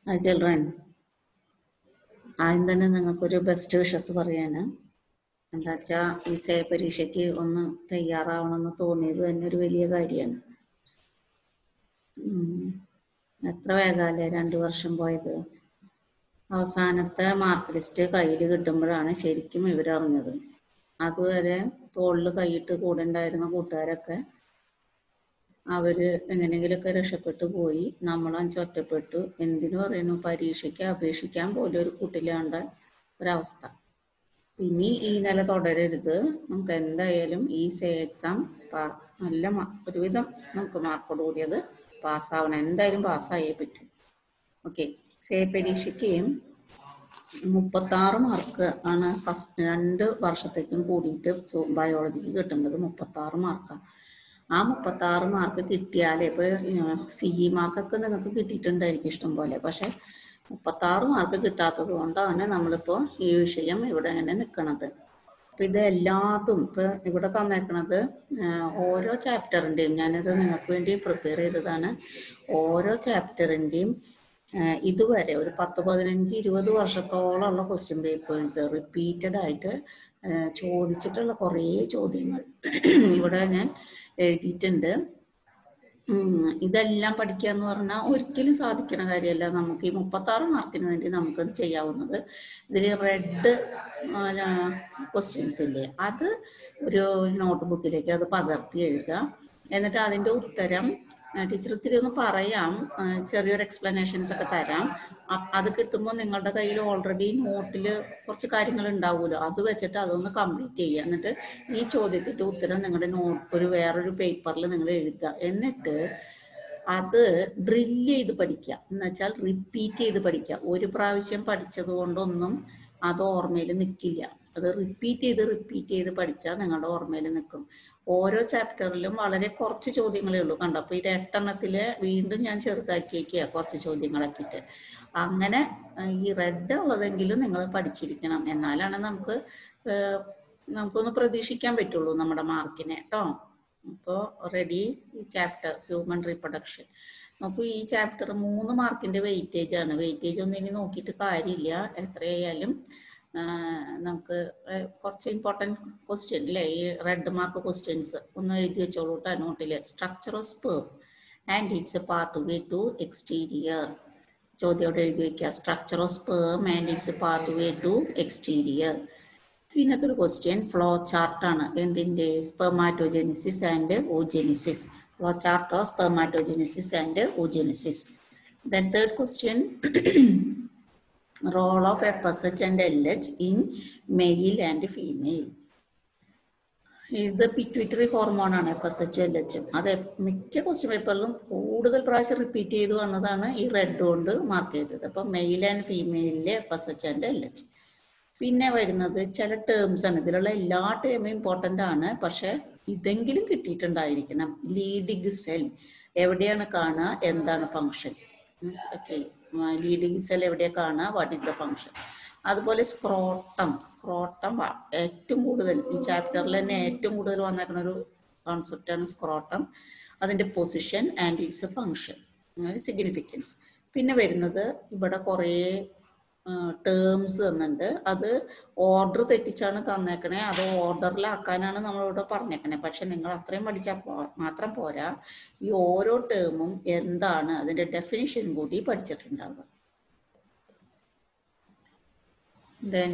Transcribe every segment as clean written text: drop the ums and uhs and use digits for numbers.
Hi children, ആദ്യം തന്നെ നിങ്ങൾക്കൊരു ബെസ്റ്റ് വിഷസ് പറയാന്. എന്താ വെച്ചാൽ ഈ പരീക്ഷയ്ക്ക് ഒന്ന് തയ്യാറാവണമെന്ന് തോന്നിയത് തന്നെ ഒരു വലിയ കാര്യമാണ്. എത്ര വേഗമല്ലേ 2 വർഷം പോയത്. അവസാനത്തെ മാർക്ക് ലിസ്റ്റ് കയ്യിൽ കിട്ടുമ്പോഴാണ് ശരിക്കും ഇവരറിഞ്ഞത്. അതുവരെ തോളിൽ കൈയിട്ട് കൂടെ ഉണ്ടായിരുന്ന കൂട്ടുകാരൊക്കെ അവര് എങ്ങനെയെങ്കിലുമൊക്കെ രക്ഷപ്പെട്ടു പോയി. നമ്മളഞ്ച് ഒറ്റപ്പെട്ടു. എന്തിനു പറയുന്നു, പരീക്ഷയ്ക്ക് അപേക്ഷിക്കാൻ പോലും ഒരു കൂട്ടിലാണ്ട ഒരവസ്ഥ. ഇനി ഈ നില തുടരരുത്. നമുക്ക് എന്തായാലും ഈ എക്സാം നല്ല ഒരുവിധം നമുക്ക് മാർക്കോട് കൂടിയത് പാസ്സാവണം. എന്തായാലും പാസ്സായേ പറ്റും. ഓക്കെ, പരീക്ഷയ്ക്ക് 36 മാർക്ക് ആണ് ഫസ്റ്റ് 2 വർഷത്തേക്കും കൂടിയിട്ട് ബയോളജിക്ക് കിട്ടുന്നത്. 36 മാർക്കാണ്. ആ 36 മാർക്ക് കിട്ടിയാലേ ഇപ്പോൾ CE മാർക്കൊക്കെ നിങ്ങൾക്ക് കിട്ടിയിട്ടുണ്ടായിരിക്കും ഇഷ്ടം പോലെ. പക്ഷെ 36 മാർക്ക് കിട്ടാത്തത് കൊണ്ടാണ് നമ്മളിപ്പോൾ ഈ വിഷയം ഇവിടെ ഇങ്ങനെ നിൽക്കുന്നത്. അപ്പം ഇത് എല്ലാത്തും ഇപ്പം ഇവിടെ തന്നേക്കണത് ഓരോ ചാപ്റ്ററിൻ്റെയും, ഞാനിത് നിങ്ങൾക്ക് വേണ്ടി പ്രിപ്പയർ ചെയ്തതാണ്. ഓരോ ചാപ്റ്ററിൻ്റെയും ഇതുവരെ ഒരു 10, 15, 20 വർഷത്തോളമുള്ള ക്വസ്റ്റ്യൻ പേപ്പേഴ്സ് റിപ്പീറ്റഡ് ആയിട്ട് ചോദിച്ചിട്ടുള്ള കുറേ ചോദ്യങ്ങൾ ഇവിടെ ഞാൻ എഴുതിയിട്ടുണ്ട്. ഇതെല്ലാം പഠിക്കുക എന്ന് പറഞ്ഞാൽ ഒരിക്കലും സാധിക്കുന്ന കാര്യമല്ല. നമുക്ക് ഈ 36 മാർക്കിന് വേണ്ടി നമുക്കത് ചെയ്യാവുന്നത്. ഇതിൽ റെഡ് ക്വസ്റ്റ്യൻസ് ഇല്ലേ, അത് ഒരു നോട്ട് ബുക്കിലേക്ക് അത് പകർത്തി എഴുതുക. എന്നിട്ട് അതിൻ്റെ ഉത്തരം ടീച്ചർ ഒത്തിരി ഒന്ന് പറയാം, ചെറിയൊരു എക്സ്പ്ലനേഷൻസ് ഒക്കെ തരാം. അത് കിട്ടുമ്പോൾ നിങ്ങളുടെ കയ്യിൽ ഓൾറെഡി നോട്ടിൽ കുറച്ച് കാര്യങ്ങൾ ഉണ്ടാവുമല്ലോ, അത് വെച്ചിട്ട് അതൊന്ന് കംപ്ലീറ്റ് ചെയ്യുക. എന്നിട്ട് ഈ ചോദ്യത്തിൻ്റെ ഉത്തരം നിങ്ങളുടെ വേറൊരു പേപ്പറിൽ നിങ്ങൾ എഴുതുക. എന്നിട്ട് അത് ഡ്രില്ല് ചെയ്ത് പഠിക്കുക, എന്നുവെച്ചാൽ റിപ്പീറ്റ് ചെയ്ത് പഠിക്കുക. ഒരു പ്രാവശ്യം പഠിച്ചത് കൊണ്ടൊന്നും അത് ഓർമ്മയിൽ നിൽക്കില്ല. അത് റിപ്പീറ്റ് ചെയ്ത് പഠിച്ചാൽ നിങ്ങളുടെ ഓർമ്മയിൽ നിൽക്കും. ഓരോ ചാപ്റ്ററിലും വളരെ കുറച്ച് ചോദ്യങ്ങളേ ഉള്ളൂ. കണ്ടോ, അപ്പോൾ ഈ 8 എണ്ണത്തില് വീണ്ടും ഞാൻ ചെറുതാക്കിയേക്കുക കുറച്ച് ചോദ്യങ്ങളാക്കിയിട്ട്. അങ്ങനെ ഈ റെഡ് ഉള്ളതെങ്കിലും നിങ്ങൾ പഠിച്ചിരിക്കണം. എന്നാലാണ് നമുക്കൊന്ന് പ്രതീക്ഷിക്കാൻ പറ്റുള്ളൂ നമ്മുടെ മാർക്കിനെ കേട്ടോ. അപ്പോൾ റെഡി, ഈ ചാപ്റ്റർ ഹ്യൂമൻ റീപ്രൊഡക്ഷൻ നോക്കൂ. ഈ ചാപ്റ്റർ 3 മാർക്കിന്റെ വെയിറ്റേജ് ആണ്. വെയിറ്റേജ് ഒന്നും ഇനി നോക്കിയിട്ട് കാര്യമില്ല. എത്രയായാലും നമുക്ക് കുറച്ച് ഇമ്പോർട്ടൻറ്റ് ക്വസ്റ്റ്യൻ അല്ലേ, ഈ റെഡ് മാർക്ക് ക്വസ്റ്റ്യൻസ് ഒന്ന് എഴുതി വെച്ചോളൂ കേട്ടോ നോട്ടില്. Structure of sperm and its path way to exterior. ചോദ്യം എഴുതി വെക്കുക, structure of sperm and its path way to exterior. പിന്നത്തെ ഒരു ക്വസ്റ്റ്യൻ ഫ്ലോ ചാർട്ടാണ്. എന്തിൻ്റെ? Spermatogenesis and oogenesis. Flow chart of spermatogenesis and oogenesis. Then third question, role of FSH and LH in male and female. ഇത് pituitary ഹോർമോണാണ് FSH LH. അത് മിക്ക question പേപ്പറിലും കൂടുതൽ പ്രാവശ്യം റിപ്പീറ്റ് ചെയ്ത് വന്നതാണ് ഈ റെഡ് കൊണ്ട് മാർക്ക് ചെയ്തത്. അപ്പം മെയിൽ ആൻഡ് ഫീമെയിലിലെ FSH ആൻഡ് LH. പിന്നെ വരുന്നത് ചില ടേംസ് ആണ്. ഇതിലുള്ള എല്ലാ ടേമും ഇമ്പോർട്ടൻ്റ് ആണ്, പക്ഷെ ഇതെങ്കിലും കിട്ടിയിട്ടുണ്ടായിരിക്കണം. ലീഡിങ് സെൽ എവിടെയാണ് കാണുക, എന്താണ് ഫങ്ഷൻ. ഓക്കെ, ലീഡിങ് സെൽ എവിടെയാണ് കാണുക, വാട്ട് ഈസ് ദ ഫങ്ഷൻ. അതുപോലെ സ്ക്രോട്ടം ഏറ്റവും കൂടുതൽ ഈ ചാപ്റ്ററിൽ തന്നെ ഏറ്റവും കൂടുതൽ വന്നേക്കുന്ന ഒരു കോൺസെപ്റ്റാണ് സ്ക്രോട്ടം. അതിൻ്റെ position and its function, significance. പിന്നെ വരുന്നത് ഇവിടെ കുറേ ടേംസ് തന്നിട്ടുണ്ട്. അത് ഓർഡർ തെറ്റിച്ചാണ് തന്നേക്കണേ. അത് ഓർഡറിലാക്കാനാണ് നമ്മളിവിടെ പറഞ്ഞേക്കണേ. പക്ഷെ നിങ്ങൾ അത്രയും പഠിച്ചാൽ മാത്രം പോരാ, ഈ ഓരോ ടേമും എന്താണ് അതിൻ്റെ ഡെഫിനിഷൻ കൂടി പഠിച്ചിട്ടുണ്ടാവുക. ദെൻ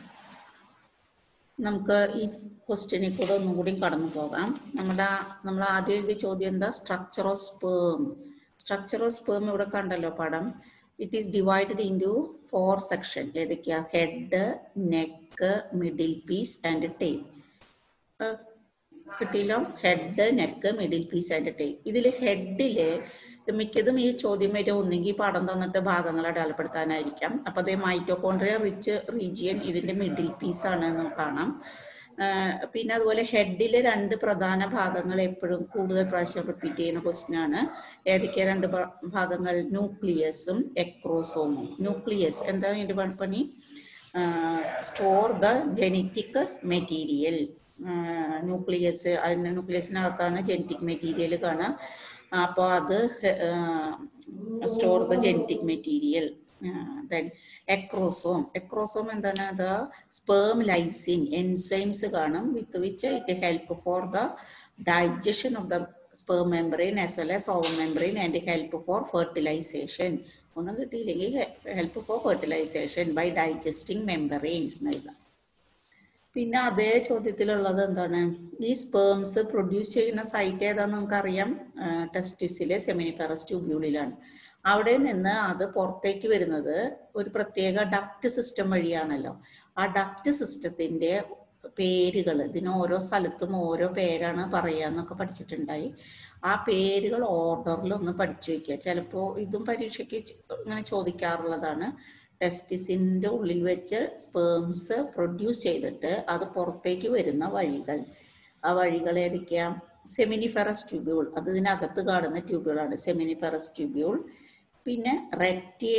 നമുക്ക് ഈ ക്വസ്റ്റ്യനിൽ കൂടെ ഒന്നും കൂടി കടന്നു പോകാം. നമ്മൾ ആദ്യം എഴുതിയ ചോദ്യം എന്താ? Structure of sperm. Structure of sperm ഇവിടെ കണ്ടല്ലോ പടം. It is divided into 4 section. ഏതൊക്കെയാ? Head, neck, middle piece and tail. കിട്ടിയല്ലോ, head, neck, middle piece and tail. ഇതിൽ ഹെഡില് മിക്കതും ഈ ചോദ്യം വരെ ഒന്നെങ്കിൽ പടം തന്നിട്ട് ഭാഗങ്ങൾ അടയാളപ്പെടുത്താനായിരിക്കാം. അപ്പോൾ അതേ മൈറ്റോകോൺട്രിയ റിച്ച് റീജിയൻ ഇതിൻ്റെ മിഡിൽ പീസാണ് എന്ന് കാണാം. പിന്നെ അതുപോലെ ഹെഡിലെ 2 പ്രധാന ഭാഗങ്ങൾ എപ്പോഴും കൂടുതൽ പ്രാവശ്യം റിപ്പീറ്റ് ചെയ്യുന്ന ക്വസ്റ്റ്യൻ ആണ്. ഏതൊക്കെയാ 2 ഭാഗങ്ങൾ? ന്യൂക്ലിയസും എക്രോസോമും. ന്യൂക്ലിയസ് എന്താ ഇതിൻ്റെ പണി? Store the genetic material. ന്യൂക്ലിയസിനകത്താണ് ജെനറ്റിക് മെറ്റീരിയൽ കാണുക. അപ്പോൾ അത് store the genetic material. Then acrosome എന്താണ്? അത് സ്പേം ലൈസിൻ എൻസൈംസ് കാണും, with which it help for the digestion of the sperm membrane as well as ovum membrane and help for fertilization. ഒന്നും കിട്ടിയില്ലെങ്കിൽ help for fertilization by digesting membranes നൽകാം. പിന്നെ അതേ ചോദ്യത്തിലുള്ളത് എന്താണ്? ഈ സ്പേംസ് പ്രൊഡ്യൂസ് ചെയ്യുന്ന site ഏതാണെന്ന് നമുക്കറിയാം, ടെസ്റ്റിസിലെ സെമിനിഫെറസ് ട്യൂബ്യൂളിലാണ്. അവിടെ നിന്ന് അത് പുറത്തേക്ക് വരുന്നത് ഒരു പ്രത്യേക ഡക്റ്റ് സിസ്റ്റം വഴിയാണല്ലോ. ആ ഡക്റ്റ് സിസ്റ്റത്തിൻ്റെ പേരുകൾ, ഇതിന് ഓരോ സ്ഥലത്തും ഓരോ പേരാണ് പറയാന്നൊക്കെ പഠിച്ചിട്ടുണ്ടായി. ആ പേരുകൾ ഓർഡറിൽ ഒന്ന് പഠിച്ചു വയ്ക്കുക. ചിലപ്പോൾ ഇതും പരീക്ഷയ്ക്ക് ഇങ്ങനെ ചോദിക്കാറുള്ളതാണ്. ടെസ്റ്റിസിൻ്റെ ഉള്ളിൽ വെച്ച് സ്പേംസ് പ്രൊഡ്യൂസ് ചെയ്തിട്ട് അത് പുറത്തേക്ക് വരുന്ന വഴികൾ. ആ വഴികൾ ഏതൊക്കെയാണ്? സെമിനിഫെറസ് ട്യൂബ്യൂൾ, അത് ഇതിനകത്ത് കാണുന്ന ട്യൂബ്യൂളാണ് സെമിനിഫെറസ് ട്യൂബ്യൂൾ. പിന്നെ റെക്റ്റിയെ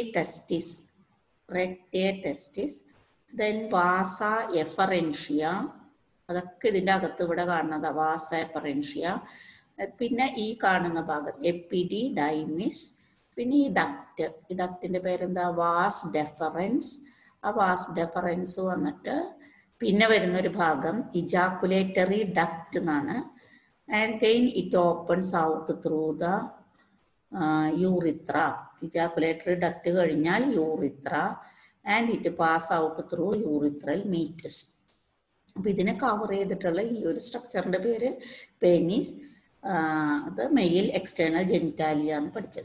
ടെസ്റ്റിസ്, ദെൻ വാസ എഫറൻഷ്യ, അതൊക്കെ ഇതിൻ്റെ അകത്ത് ഇവിടെ കാണുന്നത് വാസ എഫറൻഷ്യ. പിന്നെ ഈ കാണുന്ന ഭാഗം എപ്പിഡിഡൈമിസ്. പിന്നെ ഈ ഡക്റ്റിൻ്റെ പേരെന്താ? Vas deferens. ആ വാസ് ഡെഫറൻസ് വന്നിട്ട് പിന്നെ വരുന്നൊരു ഭാഗം ഇജാക്കുലേറ്ററി ഡക്റ്റ് എന്നാണ്. And again it opens out through the urethra. Ejaculatory duct കഴിഞ്ഞാൽ urethra, and it pass out through urethral meatus. അപ്പം ഇതിനെ കവർ ചെയ്തിട്ടുള്ള ഈ ഒരു സ്ട്രക്ചറിൻ്റെ പേര് പെനിസ്. അത് മെയിൽ എക്സ്റ്റേണൽ ജെനിറ്റാലിയ എന്ന് പഠിച്ചത്.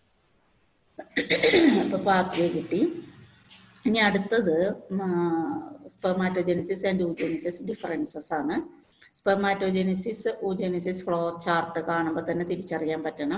അപ്പോൾ പാത്വേ കിട്ടി. ഇനി അടുത്തത് സ്പെർമാറ്റോജെനിസിസ് ആൻഡ് ഊജെനിസിസ് ഡിഫറൻസസ് ആണ്. സ്പെർമാറ്റോജെനിസിസ് ഊജെനിസിസ് ഫ്ലോ ചാർട്ട് കാണുമ്പോൾ തന്നെ തിരിച്ചറിയാൻ പറ്റണം.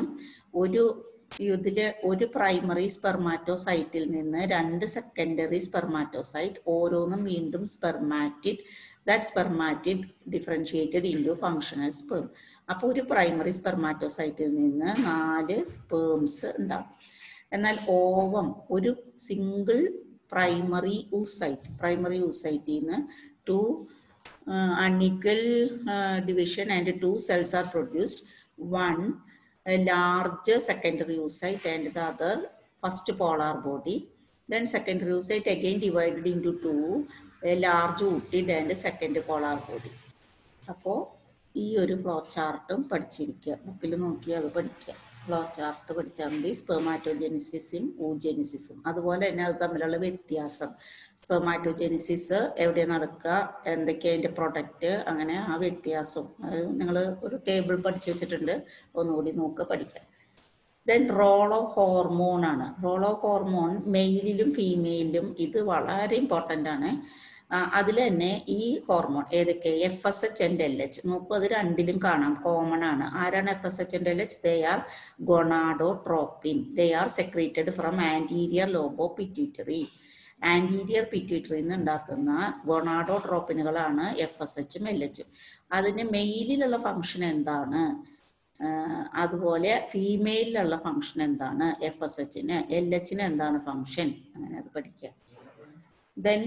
ഒരു പ്രൈമറി സ്പെർമാറ്റോസൈറ്റിൽ നിന്ന് 2 സെക്കൻഡറി സ്പെർമാറ്റോസൈറ്റ്, ഓരോന്നും വീണ്ടും spermatid. That spermatid differentiated into functional sperm. അപ്പോൾ ഒരു പ്രൈമറി സ്പെർമാറ്റോസൈറ്റിൽ നിന്ന് 4 സ്പേംസ് ഉണ്ടാകും. എന്നാൽ ഓവം ഒരു സിംഗിൾ പ്രൈമറി ഊസൈറ്റിൽ നിന്ന് 2 unequal division and 2 cells are produced. One a large secondary oocyte and the other first polar body. Then secondary oocyte again divided into 2, a large ootid and second polar body. അപ്പോൾ ഈ ഒരു flow ചാർട്ടും പഠിച്ചിരിക്കുക, ബുക്കിൽ നോക്കി അത് പഠിക്കുക. Flow chart പഠിച്ചാൽ മതി. സ്പെർമാറ്റോജെനിസിസും ഊജെനിസിസും അതുപോലെ തന്നെ അത് തമ്മിലുള്ള വ്യത്യാസം. സ്പെർമാറ്റോജെനിസിസ് എവിടെ നടക്കുക, എന്തൊക്കെയാണ് അതിൻ്റെ പ്രൊഡക്റ്റ്, അങ്ങനെ ആ വ്യത്യാസം നിങ്ങൾ ഒരു ടേബിൾ പഠിച്ചു വെച്ചിട്ടുണ്ട്, ഒന്നുകൂടി നോക്കുക, പഠിക്കുക. ദെൻ റോൾ ഓഫ് ഹോർമോൺ ആണ്. റോൾ ഓഫ് ഹോർമോൺ മെയിലിലും ഫീമെയിലും ഇത് വളരെ ഇമ്പോർട്ടൻ്റ് ആണ്. അതിൽ തന്നെ ഈ ഹോർമോൺ ഏതൊക്കെ? FSH and LH. നോക്കൂ, അത് രണ്ടിലും കാണാം, കോമൺ ആണ്. ആരാണ് FSH and LH? They are gonadotropin. They are secreted from anterior lobe pituitary. Anterior പിറ്റ്യൂട്ടറിയിൽ നിന്ന് ഉണ്ടാക്കുന്ന ഗൊണാഡോട്രോപ്പിനുകളാണ് FSH ഉം LH ഉം. അതിന് മെയിലിലുള്ള ഫങ്ഷൻ എന്താണ്, അതുപോലെ ഫീമെയിലിലുള്ള ഫങ്ഷൻ എന്താണ്, FSHന് LHന് എന്താണ് ഫങ്ഷൻ, അങ്ങനെ അത് പഠിക്കുക. ദെൻ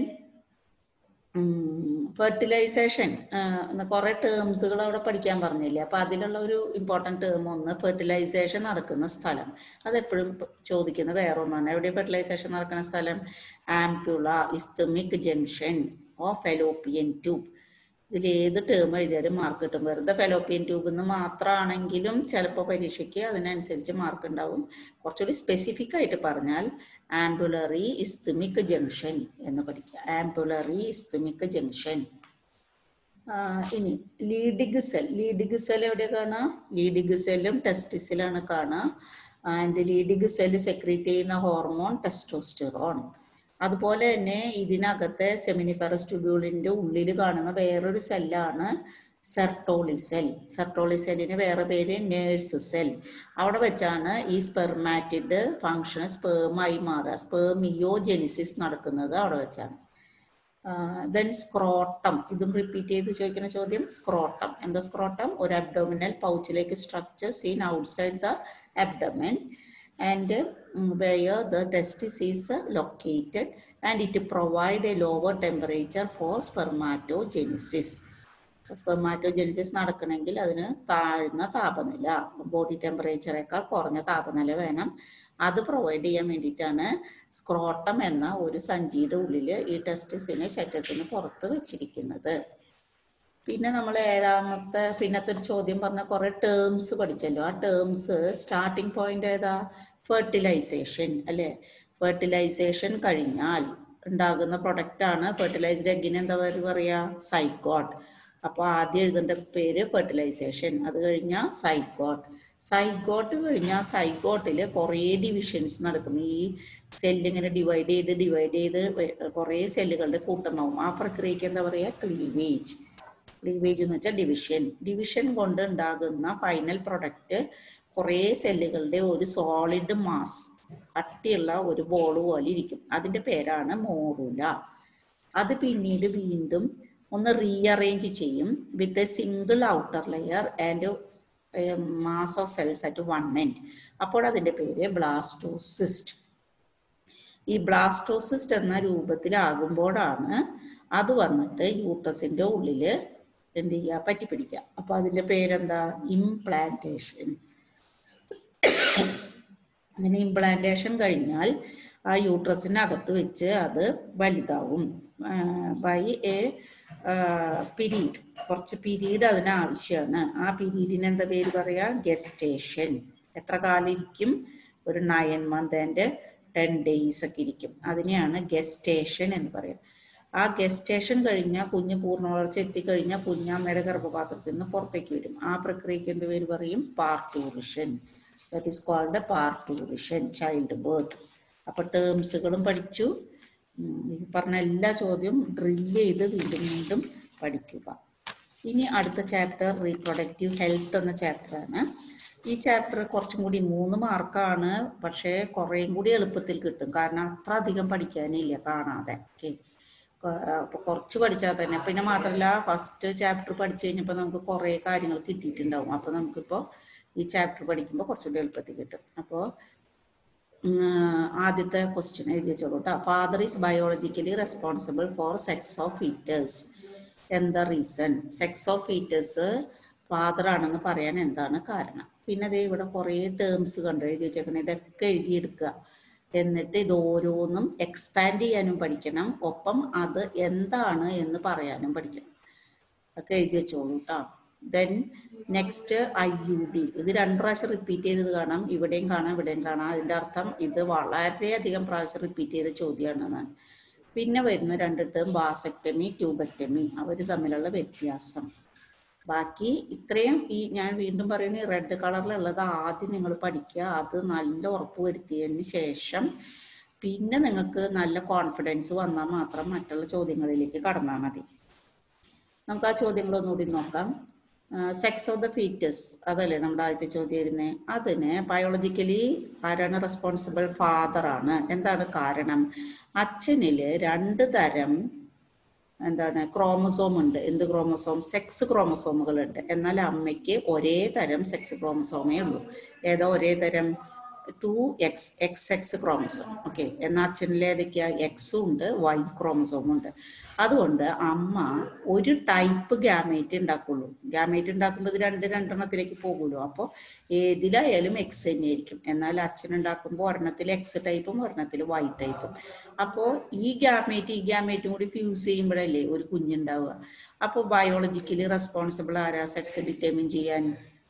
ഫെർട്ടിലൈസേഷൻ, കുറേ ടേംസുകൾ അവിടെ പഠിക്കാൻ പറഞ്ഞില്ലേ. അപ്പോൾ അതിലുള്ള ഒരു ഇമ്പോർട്ടൻറ്റ് ടേം ഒന്ന് ഫെർട്ടിലൈസേഷൻ നടക്കുന്ന സ്ഥലം. അതെപ്പോഴും ചോദിക്കുന്ന വേറൊന്നാണ്. എവിടെ ഫെർട്ടിലൈസേഷൻ നടക്കുന്ന സ്ഥലം? Ampulla, isthmic junction of Fallopian tube. ഇതിൽ ഏത് ടേം എഴുതിയാലും മാർക്ക് കിട്ടും. വെറുതെ ഫെലോപ്പിയൻ ട്യൂബ് എന്ന് മാത്രമാണെങ്കിലും ചിലപ്പോൾ പരീക്ഷയ്ക്ക് അതിനനുസരിച്ച് മാർക്ക് ഉണ്ടാവും. കുറച്ചുകൂടി സ്പെസിഫിക് ആയിട്ട് പറഞ്ഞാൽ ആംബുലറി ഇസ്തമിക് ജംഗ്ഷൻ എന്ന് പഠിക്കുക. Ampullary isthmic junction. ഇനി ലീഡിംഗ് സെൽ എവിടെ കാണാം? ലീഡിംഗ് സെല്ലും ടെസ്റ്റിസിലാണ് കാണുക. ആൻഡ് ലീഡിംഗ് സെല്ല് സെക്രീറ്റ് ചെയ്യുന്ന ഹോർമോൺ ടെസ്റ്റോസ്റ്റിറോൺ. അതുപോലെ തന്നെ ഇതിനകത്തെ സെമിനിഫെറസ് ട്യൂബ്യൂളിൻ്റെ ഉള്ളിൽ കാണുന്ന വേറൊരു സെല്ലാണ് സെർട്ടോളി സെൽ. സെർട്ടോളി സെല്ലിന് വേറെ പേര് നേഴ്സ് സെൽ. അവിടെ വെച്ചാണ് ഈ സ്പെർമാറ്റിഡ് ഫങ്ഷൻ സ്പേമായി മാറുക. സ്പേമിയോജെനിസിസ് നടക്കുന്നത് അവിടെ വെച്ചാണ്. ദെൻ സ്ക്രോട്ടം, ഇതും റിപ്പീറ്റ് ചെയ്ത് ചോദിക്കുന്ന ചോദ്യം. സ്ക്രോട്ടം എന്താ? സ്ക്രോട്ടം ഒരു അബ്ഡോമിനൽ പൗച്ചിലേക്ക് structure seen outside the abdomen and where the testis is located, and it provide a lower temperature for spermatogenesis. Spermatogenesis നടക്കണമെങ്കിൽ അതിന് താഴ്ന്ന താപനില, ബോഡി ടെമ്പറേച്ചറേക്കാൾ കുറഞ്ഞ താപനില വേണം. അത് പ്രൊവൈഡ് ചെയ്യാൻ വേണ്ടിയിട്ടാണ് സ്ക്രോട്ടം എന്ന ഒരു സഞ്ചിയുടെ ഉള്ളിൽ ഈ ടെസ്റ്റിസിനെ ശരീരത്തിന് പുറത്ത് വെച്ചിരിക്കുന്നത്. പിന്നെ നമ്മൾ പിന്നത്തെ ഒരു ചോദ്യം പറഞ്ഞ കുറേ ടേംസ് പഠിച്ചല്ലോ. ആ ടേംസ് സ്റ്റാർട്ടിംഗ് പോയിന്റ് ഏതാ? ഫെർട്ടിലൈസേഷൻ അല്ലേ? ഫെർട്ടിലൈസേഷൻ കഴിഞ്ഞാൽ ഉണ്ടാകുന്ന പ്രൊഡക്റ്റാണ് ഫെർട്ടിലൈസ്ഡ് എഗ്ഗിന് എന്താ പറയുക? സൈഗോട്ട്. അപ്പോൾ ആദ്യം എഴുതേണ്ട പേര് ഫെർട്ടിലൈസേഷൻ, അത് കഴിഞ്ഞാൽ സൈഗോട്ട്. സൈഗോട്ട് കഴിഞ്ഞാൽ സൈഗോട്ടിൽ കുറേ ഡിവിഷൻസ് നടക്കും. ഈ സെല്ലിങ്ങനെ ഡിവൈഡ് ചെയ്ത് കുറേ സെല്ലുകളുടെ കൂട്ടമാവും. ആ പ്രക്രിയക്ക് എന്താ പറയുക? ക്ലീവേജ്. ക്ലീവേജ് എന്ന് വെച്ചാൽ ഡിവിഷൻ കൊണ്ട് ഉണ്ടാകുന്ന ഫൈനൽ പ്രൊഡക്റ്റ് കുറേ സെല്ലുകളുടെ ഒരു സോളിഡ് മാസ്, കട്ടിയുള്ള ഒരു ബോൾ പോലെ ഇരിക്കും. അതിൻ്റെ പേരാണ് മോറുല. അത് പിന്നീട് വീണ്ടും ഒന്ന് റീഅറേഞ്ച് ചെയ്യും with a single outer layer and mass of cells at one end. അപ്പോൾ അതിൻ്റെ പേര് ബ്ലാസ്റ്റോസിസ്റ്റ്. ഈ ബ്ലാസ്റ്റോസിസ്റ്റ് എന്ന രൂപത്തിലാകുമ്പോഴാണ് അത് വന്നിട്ട് യൂട്രസിൻ്റെ ഉള്ളിൽ എന്ത് ചെയ്യുക? പറ്റിപ്പിടിക്കുക. അപ്പോൾ അതിൻ്റെ പേരെന്താ? ഇംപ്ലാന്റേഷൻ. അങ്ങനെ ഇംപ്ലാന്റേഷൻ കഴിഞ്ഞാൽ ആ യൂട്രസിനകത്ത് വെച്ച് അത് വലുതാവും. ബൈ എ പീരീഡ്, കുറച്ച് പീരീഡ് അതിന് ആവശ്യമാണ്. ആ പീരീഡിന് എന്താ പേര് പറയുക? ഗെസ്റ്റേഷൻ. എത്ര കാലം ഇരിക്കും? ഒരു 9 months ആൻഡ് 10 days ഒക്കെ ഇരിക്കും. അതിനെയാണ് ഗെസ്റ്റേഷൻ എന്ന് പറയുക. ആ ഗെസ്റ്റേഷൻ കഴിഞ്ഞാൽ കുഞ്ഞ് പൂർണ്ണ വളർച്ച എത്തിക്കഴിഞ്ഞാൽ കുഞ്ഞമ്മയുടെ ഗർഭപാത്രത്തിൽ നിന്ന് പുറത്തേക്ക് വരും. ആ പ്രക്രിയക്ക് എന്ത് പേര് പറയും? Parturition. That is called parturition, child birth. അപ്പോൾ ടേംസുകളും പഠിച്ചു. പറഞ്ഞ എല്ലാ ചോദ്യവും ഡ്രിൽ ചെയ്ത് വീണ്ടും പഠിക്കുക. ഇനി അടുത്ത ചാപ്റ്റർ റീപ്രൊഡക്റ്റീവ് ഹെൽത്ത് എന്ന ചാപ്റ്ററാണ്. ഈ ചാപ്റ്റർ കുറച്ചും കൂടി 3 മാർക്കാണ്, പക്ഷേ കുറേയും കൂടി എളുപ്പത്തിൽ കിട്ടും. കാരണം അത്ര അധികം പഠിക്കാനില്ല കാണാതെ. ഓക്കെ, അപ്പോൾ കുറച്ച് പഠിച്ചാൽ തന്നെ. പിന്നെ മാത്രമല്ല, ഫസ്റ്റ് ചാപ്റ്റർ പഠിച്ചു കഴിഞ്ഞപ്പോൾ നമുക്ക് കുറേ കാര്യങ്ങൾ കിട്ടിയിട്ടുണ്ടാവും. അപ്പോൾ നമുക്കിപ്പോൾ ഈ ചാപ്റ്റർ പഠിക്കുമ്പോൾ കുറച്ചുകൂടി എളുപ്പത്തിൽ കിട്ടും. അപ്പോൾ ആദ്യത്തെ ക്വസ്റ്റ്യൻ എഴുതി വെച്ചോളൂ കേട്ടോ. Father is biologically responsible for sex of foetus. എന്താ reason? Sex of foetus father ആണെന്ന് പറയാൻ എന്താണ് കാരണം? പിന്നെ ദേ ഇവിടെ കുറേ ടേംസ് കണ്ടു എഴുതി വെച്ചേക്കണം. ഇതൊക്കെ എഴുതിയെടുക്കുക. എന്നിട്ട് ഇത് ഓരോന്നും എക്സ്പാൻഡ് ചെയ്യാനും പഠിക്കണം, ഒപ്പം അത് എന്താണ് എന്ന് പറയാനും പഠിക്കണം. ഒക്കെ എഴുതി വെച്ചോളൂ കേട്ടോ. Then next IUD. ഇത് 2 പ്രാവശ്യം റിപ്പീറ്റ് ചെയ്തത് കാണാം. ഇവിടെയും കാണാം, ഇവിടെയും കാണാം. അതിൻ്റെ അർത്ഥം ഇത് വളരെയധികം പ്രാവശ്യം റിപ്പീറ്റ് ചെയ്ത ചോദ്യമാണെന്നാണ്. പിന്നെ വരുന്ന 2 ടേം വാസക്ടമി, ട്യൂബക്ടമി. അവർ തമ്മിലുള്ള വ്യത്യാസം. ബാക്കി ഇത്രയും ഞാൻ വീണ്ടും പറയുന്നത് റെഡ് കളറിലുള്ളത് ആദ്യം നിങ്ങൾ പഠിക്കുക. അത് നല്ല ഉറപ്പ് വരുത്തിയതിന് ശേഷം പിന്നെ നിങ്ങൾക്ക് നല്ല കോൺഫിഡൻസ് വന്നാൽ മാത്രം മറ്റുള്ള ചോദ്യങ്ങളിലേക്ക് കടന്നാൽ മതി. നമുക്ക് ആ ചോദ്യങ്ങളൊന്നുകൂടി നോക്കാം. സെക്സ് ഓഫ് ദ ഫീറ്റസ്, അതല്ലേ നമ്മുടെ ആദ്യത്തെ ചോദ്യം വരുന്നത്. അതിന് ബയോളജിക്കലി ആരാണ് റെസ്പോൺസിബിൾ? ഫാദറാണ്. എന്താണ് കാരണം? അച്ഛനിൽ 2 തരം ക്രോമസോം ഉണ്ട്. എന്ത് ക്രോമസോം? സെക്സ് ക്രോമസോമുകളുണ്ട്. എന്നാൽ അമ്മയ്ക്ക് ഒരേ തരം സെക്സ് ക്രോമസോമേ ഉള്ളൂ. ഏതോ ഒരേ തരം 2XX ക്രോമസോം. ഓക്കെ, എന്നാൽ അച്ഛനിൽ ഏതൊക്കെയാ? എക്സും ഉണ്ട്, Y ക്രോമസോമും ഉണ്ട്. അതുകൊണ്ട് അമ്മ ഒരു ടൈപ്പ് ഗ്യാമേറ്റ് ഉണ്ടാക്കുള്ളൂ. ഗ്യാമേറ്റ് ഉണ്ടാക്കുമ്പോൾ ഇത് രണ്ടെണ്ണത്തിലേക്ക് പോകുമല്ലോ. അപ്പോൾ ഏതിലായാലും എക്സ് തന്നെയായിരിക്കും. എന്നാൽ അച്ഛൻ ഉണ്ടാക്കുമ്പോൾ ഒരെണ്ണത്തിൽ എക്സ് ടൈപ്പും ഒരെണ്ണത്തിൽ Y ടൈപ്പും. അപ്പോൾ ഈ ഗ്യാമേറ്റും കൂടി ഫ്യൂസ് ചെയ്യുമ്പോഴല്ലേ ഒരു കുഞ്ഞുണ്ടാവുക. അപ്പോൾ ബയോളജിക്കലി റെസ്പോൺസിബിൾ ആരാ സെക്സ് ഡിറ്റർമിൻ ചെയ്യാൻ?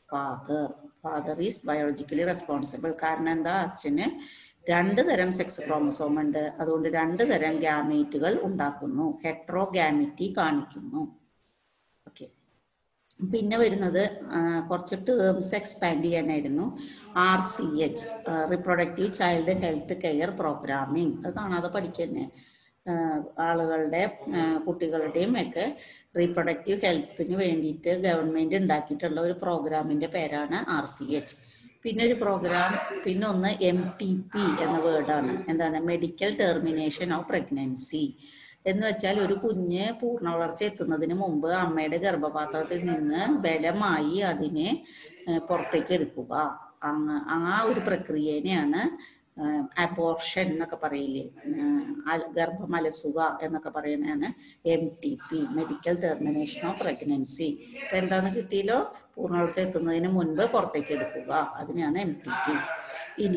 Father is biologically responsible. കാരണം എന്താ? അച്ഛന് 2 തരം സെക്സ് ക്രോമസോം ഉണ്ട്. അതുകൊണ്ട് 2 തരം ഗ്യാമേറ്റുകൾ ഉണ്ടാക്കുന്നു. ഹെട്രോഗാമിറ്റി കാണിക്കുന്നു. ഓക്കെ, പിന്നെ വരുന്നത് കുറച്ച് ടേംസ് എക്സ്പാൻഡ് ചെയ്യാനായിരുന്നു. RCH, reproductive child health care programming. അത് കാണാതെ പഠിക്കുന്നത്. ആളുകളുടെ കുട്ടികളുടെയും ഒക്കെ റീപ്രൊഡക്റ്റീവ് ഹെൽത്തിന് വേണ്ടിയിട്ട് ഗവൺമെൻറ് ഉണ്ടാക്കിയിട്ടുള്ള ഒരു പ്രോഗ്രാമിൻ്റെ പേരാണ് RCH. പിന്നെ ഒരു പ്രോഗ്രാം, പിന്നെ ഒന്ന് MTP എന്ന വേർഡാണ്. എന്താണ്? മെഡിക്കൽ ടെർമിനേഷൻ ഓഫ് പ്രഗ്നൻസി എന്ന് വെച്ചാൽ ഒരു കുഞ്ഞ് പൂർണ്ണ വളർച്ച എത്തുന്നതിന് മുമ്പ് അമ്മയുടെ ഗർഭപാത്രത്തിൽ നിന്ന് ബലമായി അതിനെ പുറത്തേക്ക് എടുക്കുക. ആ ഒരു പ്രക്രിയനെയാണ് അബോർഷൻ എന്നൊക്കെ പറയില്ലേ, ഗർഭം അലസുക എന്നൊക്കെ പറയുന്നതാണ് MTP, medical termination of pregnancy. ഇപ്പം എന്താണെന്ന് കിട്ടിയല്ലോ, പൂർണ്ണവളർച്ച എത്തുന്നതിന് മുൻപ് പുറത്തേക്ക് എടുക്കുക, അതിനാണ് MTP. ഇനി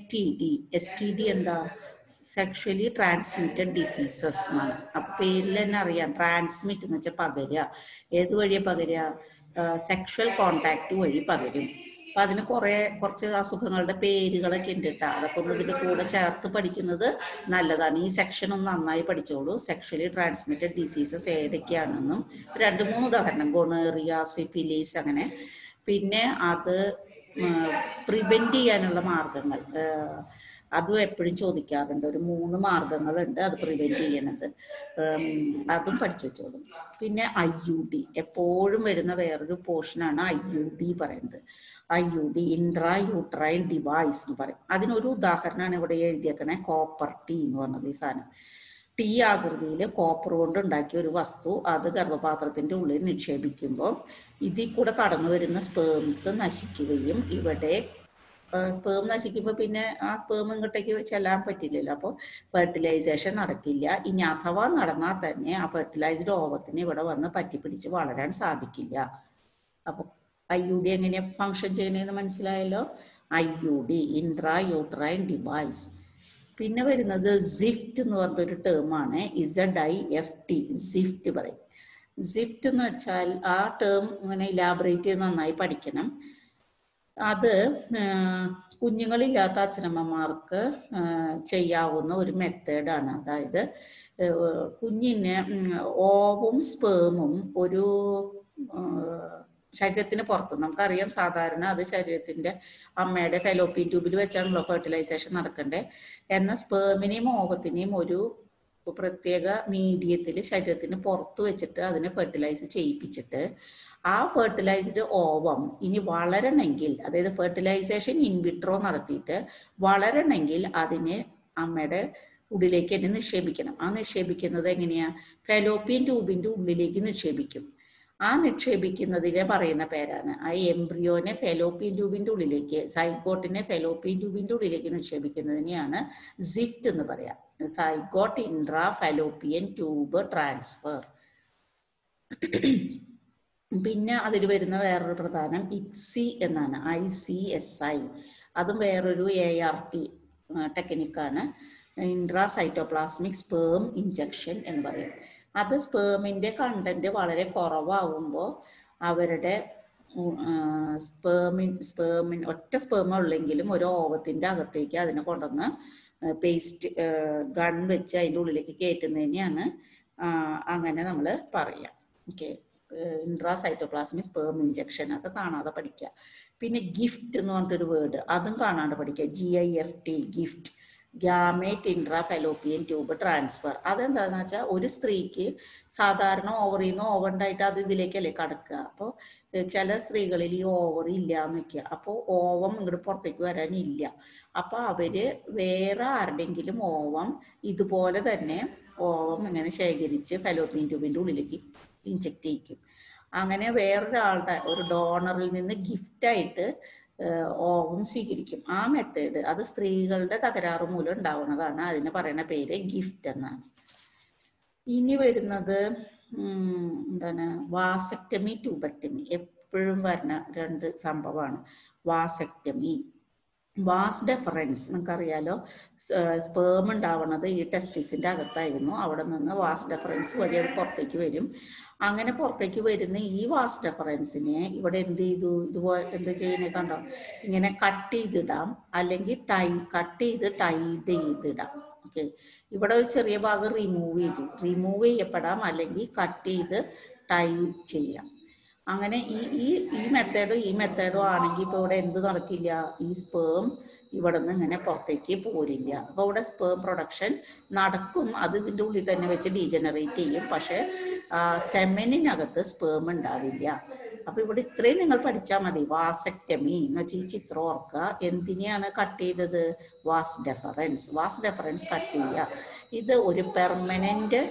STD എന്താ? സെക്ഷുവലി ട്രാൻസ്മിറ്റഡ് ഡിസീസസ് എന്നാണ്. അപ്പം പേരിൽ തന്നെ അറിയാം, ട്രാൻസ്മിറ്റ് എന്ന് വെച്ചാൽ പകരുക. ഏത് വഴിയാണ് പകരുക? സെക്ഷുവൽ കോണ്ടാക്ട് വഴി പകരും. അപ്പം അതിന് കുറച്ച് അസുഖങ്ങളുടെ പേരുകളൊക്കെ ഉണ്ട് കേട്ടോ. അതൊക്കെ ഒന്ന് ഇതിൻ്റെ കൂടെ ചേർത്ത് പഠിക്കുന്നത് നല്ലതാണ്. ഈ സെക്ഷൻ ഒന്ന് നന്നായി പഠിച്ചോളൂ. സെക്ഷുവലി ട്രാൻസ്മിറ്റഡ് ഡിസീസസ് ഏതൊക്കെയാണെന്നും 2-3 ഉദാഹരണം, ഗൊണേറിയ, സിഫിലിസ്, അങ്ങനെ. പിന്നെ അത് പ്രിവെൻറ്റ് ചെയ്യാനുള്ള മാർഗങ്ങൾ, അതും എപ്പോഴും ചോദിക്കാറുണ്ട്. ഒരു 3 മാർഗങ്ങളുണ്ട് അത് പ്രിവെൻറ്റ് ചെയ്യണത്, അതും പഠിച്ചു വെച്ചോളും. പിന്നെ IUD, എപ്പോഴും വരുന്ന വേറൊരു പോർഷനാണ് IUD പറയുന്നത്. IUD, ഇൻട്രാ യൂട്രൈൻ ഡിവൈസ് എന്ന് പറയും. അതിനൊരു ഉദാഹരണമാണ് ഇവിടെ എഴുതിയേക്കണേ, കോപ്പർ ടീ എന്ന് പറഞ്ഞത്. ഈ സാധനം ടീ ആകൃതിയിൽ കോപ്പർ കൊണ്ട് ഉണ്ടാക്കിയ ഒരു വസ്തു, അത് ഗർഭപാത്രത്തിൻ്റെ ഉള്ളിൽ നിക്ഷേപിക്കുമ്പോൾ ഇതിൽ കൂടെ കടന്നു വരുന്ന സ്പേംസ് നശിക്കുകയും, ഇവിടെ സ്പേം നശിക്കുമ്പോൾ പിന്നെ ആ സ്പേം ഇങ്ങോട്ടേക്ക് ചെല്ലാൻ പറ്റില്ലല്ലോ, അപ്പോൾ ഫെർട്ടിലൈസേഷൻ നടക്കില്ല. ഇനി അഥവാ നടന്നാൽ തന്നെ ആ ഫെർട്ടിലൈസ്ഡ് ഓവത്തിന് ഇവിടെ വന്ന് പറ്റിപ്പിടിച്ച് വളരാൻ സാധിക്കില്ല. അപ്പോൾ IUD എങ്ങനെയാണ് ഫങ്ഷൻ ചെയ്യണതെന്ന് മനസ്സിലായല്ലോ. IUD, intra uterine device. പിന്നെ വരുന്നത് സിഫ്റ്റ് എന്ന് പറഞ്ഞൊരു ടേമാണ്, ZIFT, സിഫ്റ്റ് പറയും. സിഫ്റ്റ് എന്ന് വെച്ചാൽ ആ ടേം ഇങ്ങനെ ഇലാബറേറ്റ് ചെയ്ത് നന്നായി പഠിക്കണം. അത് കുഞ്ഞുങ്ങളില്ലാത്ത അച്ഛനമ്മമാർക്ക് ചെയ്യാവുന്ന ഒരു മെത്തേഡാണ്. അതായത് കുഞ്ഞിന് ഓവും സ്പേമും ഒരു ശരീരത്തിന് പുറത്ത്, നമുക്കറിയാം സാധാരണ അത് ശരീരത്തിൻ്റെ അമ്മയുടെ ഫെലോപ്പിയൻ ട്യൂബിൽ വെച്ചാണല്ലോ ഫെർട്ടിലൈസേഷൻ നടക്കണ്ടേ. എന്നാൽ സ്പേമിനെയും ഓവത്തിനെയും ഒരു പ്രത്യേക മീഡിയത്തിൽ ശരീരത്തിന് പുറത്ത് വെച്ചിട്ട് അതിനെ ഫെർട്ടിലൈസ് ചെയ്യിപ്പിച്ചിട്ട് ആ ഫെർട്ടിലൈസ്ഡ് ഓവം ഇനി വളരണമെങ്കിൽ, അതായത് ഫെർട്ടിലൈസേഷൻ ഇൻവിട്രോ നടത്തിയിട്ട് വളരണമെങ്കിൽ അതിനെ അമ്മയുടെ ഉള്ളിലേക്ക് തന്നെ നിക്ഷേപിക്കണം. ആ നിക്ഷേപിക്കുന്നത് എങ്ങനെയാ? ഫെലോപ്പിയൻ ട്യൂബിൻ്റെ ഉള്ളിലേക്ക് നിക്ഷേപിക്കും. ആ നിക്ഷേപിക്കുന്നതിനെ പറയുന്ന പേരാണ്, ആ എംബ്രിയോനെ ഫെലോപ്പിയൻ ട്യൂബിൻ്റെ ഉള്ളിലേക്ക്, സൈഗോട്ടിനെ ഫെലോപ്പിയൻ ട്യൂബിൻ്റെ ഉള്ളിലേക്ക് നിക്ഷേപിക്കുന്നതിനെയാണ് സിഫ്റ്റ് എന്ന് പറയാം. Zygote intra Fallopian tube transfer. പിന്നെ അതിൽ വരുന്ന വേറൊരു പ്രധാനം ICSI എന്നാണ്, ICSI. അതും വേറൊരു ART ടെക്നിക്കാണ്, ഇൻട്രാ സൈറ്റോപ്ലാസ്മിക് സ്പേം ഇഞ്ചക്ഷൻ എന്ന് പറയും. അത് സ്പേമിൻ്റെ കണ്ടന്റ് വളരെ കുറവാകുമ്പോൾ അവരുടെ സ്പേമിൻ ഒറ്റ സ്പേമ ഉള്ളെങ്കിലും ഒരു ഓവത്തിൻ്റെ അകത്തേക്ക് അതിനെ കൊണ്ടുവന്ന് പേസ്റ്റ് ഗൺ വെച്ച് അതിൻ്റെ ഉള്ളിലേക്ക് കയറ്റുന്നതിനെയാണ് അങ്ങനെ നമ്മൾ പറയാം. Okay, intra cytoplasmic sperm injection, അത് കാണാതെ പഠിക്കുക. പിന്നെ ഗിഫ്റ്റ് എന്ന് പറഞ്ഞിട്ടൊരു വേർഡ്, അതും കാണാതെ പഠിക്കുക. GIFT, GIFT, gamete intra Fallopian tube transfer. അതെന്താണെന്ന് വെച്ചാൽ ഒരു സ്ത്രീക്ക് സാധാരണ ഓവറിൽ നിന്ന് ഓവറുണ്ടായിട്ട് അത് ഇതിലേക്കല്ലേ കടക്കുക. അപ്പോൾ ചില സ്ത്രീകളിൽ ഈ ഓവറി ഇല്ല എന്ന് വയ്ക്കുക, അപ്പോൾ ഓവം ഇങ്ങോട്ട് പുറത്തേക്ക് വരാനില്ല. അപ്പോൾ അവർ വേറെ ആരുടെങ്കിലും ഓവം ഇതുപോലെ തന്നെ ഓവം ഇങ്ങനെ ശേഖരിച്ച് ഫെലോപ്പിയൻ ട്യൂബിൻ്റെ ഉള്ളിലേക്ക് ഇഞ്ചെക്ട് ചെയ്യിക്കും. അങ്ങനെ വേറൊരാളുടെ, ഒരു ഡോണറിൽ നിന്ന് ഗിഫ്റ്റായിട്ട് ഓവം സ്വീകരിക്കും. ആ മെത്തേഡ് അത് സ്ത്രീകളുടെ തകരാറ് മൂലം ഉണ്ടാവുന്നതാണ്. അതിന് പറയുന്ന പേര് ഗിഫ്റ്റ് എന്നാണ്. ഇനി വരുന്നത് എന്താണ്? Vasectomy, tubectomy. എപ്പോഴും വരുന്ന 2 സംഭവമാണ്. വാസക്ടമി, വാസ് ഡെഫറൻസ് നിങ്ങൾക്കറിയാലോ, സ്പേം ഉണ്ടാവുന്നത് ഈ ടെസ്റ്റിസിൻ്റെ അകത്തായിരുന്നു. അവിടെ നിന്ന് വാസ് ഡെഫറൻസ് വഴി അത് പുറത്തേക്ക് വരും. അങ്ങനെ പുറത്തേക്ക് വരുന്ന ഈ വാസ് ഡെഫറൻസിനെ ഇവിടെ എന്ത് ചെയ്തു, ഇതുപോലെ എന്ത് ചെയ്യുന്നത് കണ്ടോ, ഇങ്ങനെ കട്ട് ചെയ്തിടാം, അല്ലെങ്കിൽ കട്ട് ചെയ്ത് ടൈഡ് ചെയ്തിടാം. ഓക്കെ, ഇവിടെ ഒരു ചെറിയ ഭാഗം റിമൂവ് ചെയ്യപ്പെടാം, അല്ലെങ്കിൽ കട്ട് ചെയ്ത് ടൈ ചെയ്യാം. അങ്ങനെ ഈ മെത്തേഡും ആണെങ്കിൽ ഇപ്പോൾ ഇവിടെ എന്ത് നടക്കില്ല, ഈ സ്പേം ഇവിടെ നിന്ന് ഇങ്ങനെ പുറത്തേക്ക് പോരില്ല. അപ്പോൾ ഇവിടെ സ്പേം പ്രൊഡക്ഷൻ നടക്കും, അത് ഇതിൻ്റെ ഉള്ളിൽ തന്നെ വെച്ച് ഡീജനറേറ്റ് ചെയ്യും, പക്ഷേ സെമനിനകത്ത് സ്പേം ഉണ്ടാവില്ല. അപ്പോൾ ഇവിടെ ഇത്രയും നിങ്ങൾ പഠിച്ചാൽ മതി. വാസക്ടമി എന്ന് വെച്ചാൽ ഈ ചിത്രം ഓർക്കുക. എന്തിനെയാണ് കട്ട് ചെയ്തത്? വാസ് ഡെഫറൻസ് കട്ട് ചെയ്യുക. ഇത് ഒരു പെർമനൻ്റ്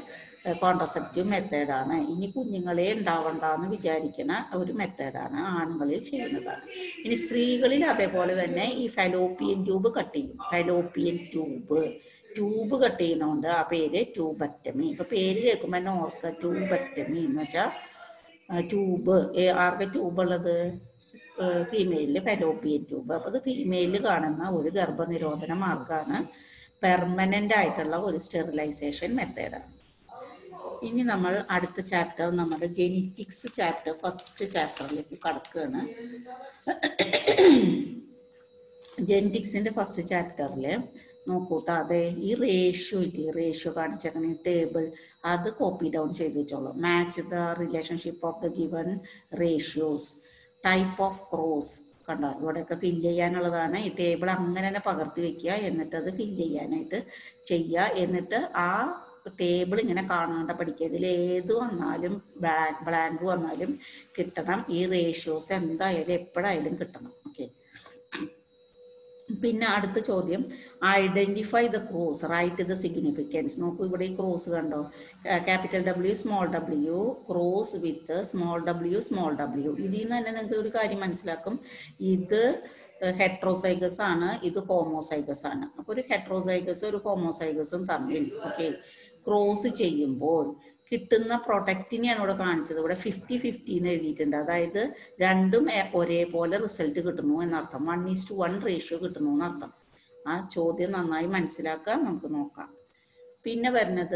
കോൺട്രസെപ്റ്റീവ് മെത്തേഡാണ്. ഇനി കുഞ്ഞുങ്ങളെ ഉണ്ടാവണ്ടെന്ന് വിചാരിക്കുന്ന ഒരു മെത്തേഡാണ്, ആണുങ്ങളിൽ ചെയ്യുന്നതാണ്. ഇനി സ്ത്രീകളിൽ അതേപോലെ തന്നെ ഈ ഫലോപ്പിയൻ ട്യൂബ് കട്ട് ചെയ്യും. ഫലോപ്പിയൻ ട്യൂബ് കട്ട് ചെയ്യുന്നതുകൊണ്ട് ആ പേര് ട്യൂബക്ടമി. ഇപ്പൊ പേര് കേൾക്കുമ്പോൾ തന്നെ ഓർക്കുക, ട്യൂബക്ടമി എന്ന് വെച്ചാൽ ട്യൂബ്. ആർക്ക് ട്യൂബ് ഉള്ളത്? ഫീമെയിലിൽ ഫലോപ്പിയൻ ട്യൂബ്. അപ്പോൾ അത് ഫീമെയിലിൽ കാണുന്ന ഒരു ഗർഭനിരോധന മാർഗമാണ്, പെർമനൻ്റ് ആയിട്ടുള്ള ഒരു സ്റ്റെറിലൈസേഷൻ മെത്തേഡാണ്. ഇനി നമ്മൾ അടുത്ത ചാപ്റ്റർ, നമ്മുടെ ജെനറ്റിക്സ് ചാപ്റ്റർ, ഫസ്റ്റ് ചാപ്റ്ററിലേക്ക് കടക്കുകയാണ്. ജെനറ്റിക്സിൻ്റെ ഫസ്റ്റ് ചാപ്റ്ററിൽ നോക്കൂട്ടാ, അതെ ഈ റേഷ്യോ കാണിച്ചേക്കണ ടേബിൾ അത് കോപ്പി ഡൗൺ ചെയ്ത് വെച്ചോളൂ. Match the relationship of the given ratios, type of cross. കണ്ടോ, ഇവിടെയൊക്കെ ഫില്ല് ചെയ്യാനുള്ളതാണ്. ഈ ടേബിൾ അങ്ങനെ തന്നെ പകർത്തി വെക്കുക, എന്നിട്ട് അത് ഫില്ല് ചെയ്യാനായിട്ട് ചെയ്യുക. എന്നിട്ട് ആ ടേബിൾ ഇങ്ങനെ കാണാണ്ട് പഠിക്കുക. ഇതിൽ ഏത് വന്നാലും ബ്ലാങ്ക് വന്നാലും കിട്ടണം. ഈ റേഷ്യോസ് എന്തായാലും എപ്പോഴായാലും കിട്ടണം. ഓക്കെ. പിന്നെ അടുത്ത ചോദ്യം, identify the cross, right the significance. നോക്കൂ, ഇവിടെ ഈ ക്രോസ് കണ്ടോ, capital W small w, cross with small w. ഇതിൽ നിന്ന് തന്നെ നിങ്ങൾക്ക് ഒരു കാര്യം മനസ്സിലാക്കും, ഇത് ഹെട്രോസൈഗസ് ആണ്, ഇത് ഹോമോസൈഗസ് ആണ്. അപ്പോൾ ഒരു ഹെട്രോസൈഗസ് ഒരു ഹോമോസൈഗസും തമ്മിൽ ക്രോസ് ചെയ്യുമ്പോൾ കിട്ടുന്ന പ്രൊഡക്റ്റിനെയാണ് ഇവിടെ കാണിച്ചത്. ഇവിടെ 50-50 എന്ന് എഴുതിയിട്ടുണ്ട്. അതായത് രണ്ടും ഒരേപോലെ റിസൾട്ട് കിട്ടുന്നു എന്നർത്ഥം. 1:1 റേഷ്യോ കിട്ടുന്നു എന്നർത്ഥം. ആ ചോദ്യം നന്നായി മനസ്സിലാക്കുക. നമുക്ക് നോക്കാം. പിന്നെ വരുന്നത്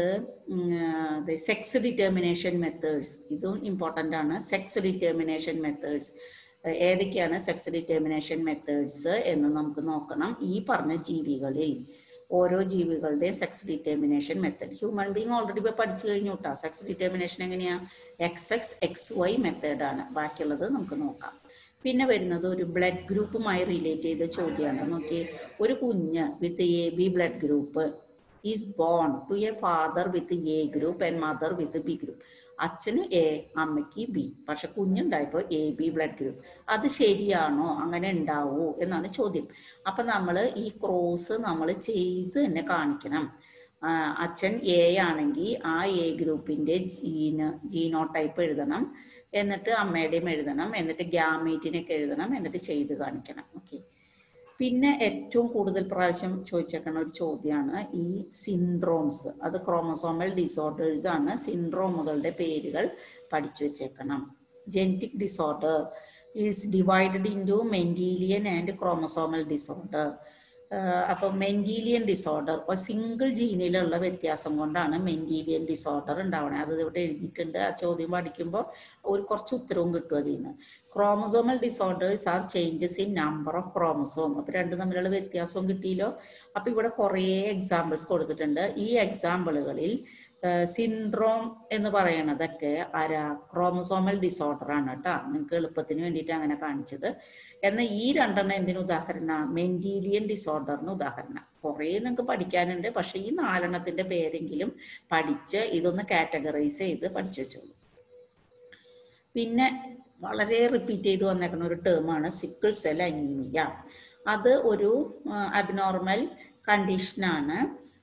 സെക്സ് ഡിറ്റർമിനേഷൻ മെത്തേഡ്സ്. ഇതും ഇമ്പോർട്ടൻ്റ് ആണ്. സെക്സ് ഡിറ്റർമിനേഷൻ മെത്തേഡ്സ് ഏതൊക്കെയാണ്? സെക്സ് ഡിറ്റർമിനേഷൻ മെത്തേഡ്സ് എന്ന് നമുക്ക് നോക്കണം. ഈ പറഞ്ഞ ജീവികളിൽ ഓരോ ജീവികളുടെയും sex determination method. Human being already ഇപ്പോൾ പഠിച്ചു കഴിഞ്ഞു കേട്ടോ. സെക്സ് ഡിറ്റർമിനേഷൻ എങ്ങനെയാണ്? XX XY മെത്തേഡാണ്. ബാക്കിയുള്ളത് നമുക്ക് നോക്കാം. പിന്നെ വരുന്നത് ഒരു ബ്ലഡ് ഗ്രൂപ്പുമായി റിലേറ്റ് ചെയ്ത ചോദ്യമാണ്. നോക്കി, ഒരു കുഞ്ഞ് with AB blood group is born to a father with A group and mother with B group. അച്ഛന് A, അമ്മയ്ക്ക് B, പക്ഷെ കുഞ്ഞുണ്ടായപ്പോൾ AB ബ്ലഡ് ഗ്രൂപ്പ്. അത് ശരിയാണോ? അങ്ങനെ ഉണ്ടാവൂ എന്നാണ് ചോദ്യം. അപ്പം നമ്മൾ ഈ ക്രോസ് നമ്മൾ ചെയ്ത് തന്നെ കാണിക്കണം. അച്ഛൻ A ആണെങ്കിൽ ആ A ഗ്രൂപ്പിൻ്റെ ജീനോ ടൈപ്പ് എഴുതണം, എന്നിട്ട് അമ്മയുടെയും എഴുതണം, എന്നിട്ട് ഗ്യാമേറ്റിനൊക്കെ എഴുതണം, എന്നിട്ട് ചെയ്ത് കാണിക്കണം. ഓക്കെ. പിന്നെ ഏറ്റവും കൂടുതൽ പ്രാവശ്യം ചോദിച്ചേക്കുന്ന ഒരു ചോദ്യമാണ് ഈ സിൻഡ്രോംസ്. അത് ക്രോമസോമൽ ഡിസോർഡേഴ്സ് ആണ്. സിൻഡ്രോമുകളുടെ പേരുകൾ പഠിച്ചു വെച്ചേക്കണം. Genetic disorder is divided into Mendelian and chromosomal disorder. അപ്പം മെൻഡീലിയൻ ഡിസോർഡർ ഒരു സിംഗിൾ ജീനിലുള്ള വ്യത്യാസം കൊണ്ടാണ് മെൻഡീലിയൻ ഡിസോർഡർ ഉണ്ടാവണേ. അത് ഇവിടെ എഴുതിയിട്ടുണ്ട്. ആ ചോദ്യം പഠിക്കുമ്പോൾ ഒരു കുറച്ച് ഉത്തരവും കിട്ടും അതിൽ നിന്ന്. Chromosomal disorders are changes in number of chromosome. അപ്പോൾ രണ്ടും തമ്മിലുള്ള വ്യത്യാസവും കിട്ടിയല്ലോ. അപ്പോൾ ഇവിടെ കുറേ എക്സാമ്പിൾസ് കൊടുത്തിട്ടുണ്ട്. ഈ എക്സാമ്പിളുകളിൽ സിൻഡ്രോം എന്ന് പറയണതൊക്കെ ക്രോമസോമൽ ഡിസോർഡർ ആണ് കേട്ടോ. നിങ്ങൾക്ക് എളുപ്പത്തിന് വേണ്ടിയിട്ട് അങ്ങനെ കാണിച്ചത്. എന്നാൽ ഈ രണ്ടെണ്ണം എന്തിനു ഉദാഹരണ? മെൻഡീലിയൻ ഡിസോർഡറിന് ഉദാഹരണം. കുറേ നിങ്ങൾക്ക് പഠിക്കാനുണ്ട്, പക്ഷേ ഈ 4 പേരെങ്കിലും പഠിച്ച് ഇതൊന്ന് കാറ്റഗറൈസ് ചെയ്ത് പഠിച്ചു വെച്ചോളൂ. പിന്നെ വളരെ റിപ്പീറ്റ് ചെയ്ത് വന്നേക്കുന്ന ഒരു ടേമാണ് സിക്കിൾ സെൽ അനീമിയ. അത് ഒരു അബ്നോർമൽ കണ്ടീഷനാണ്.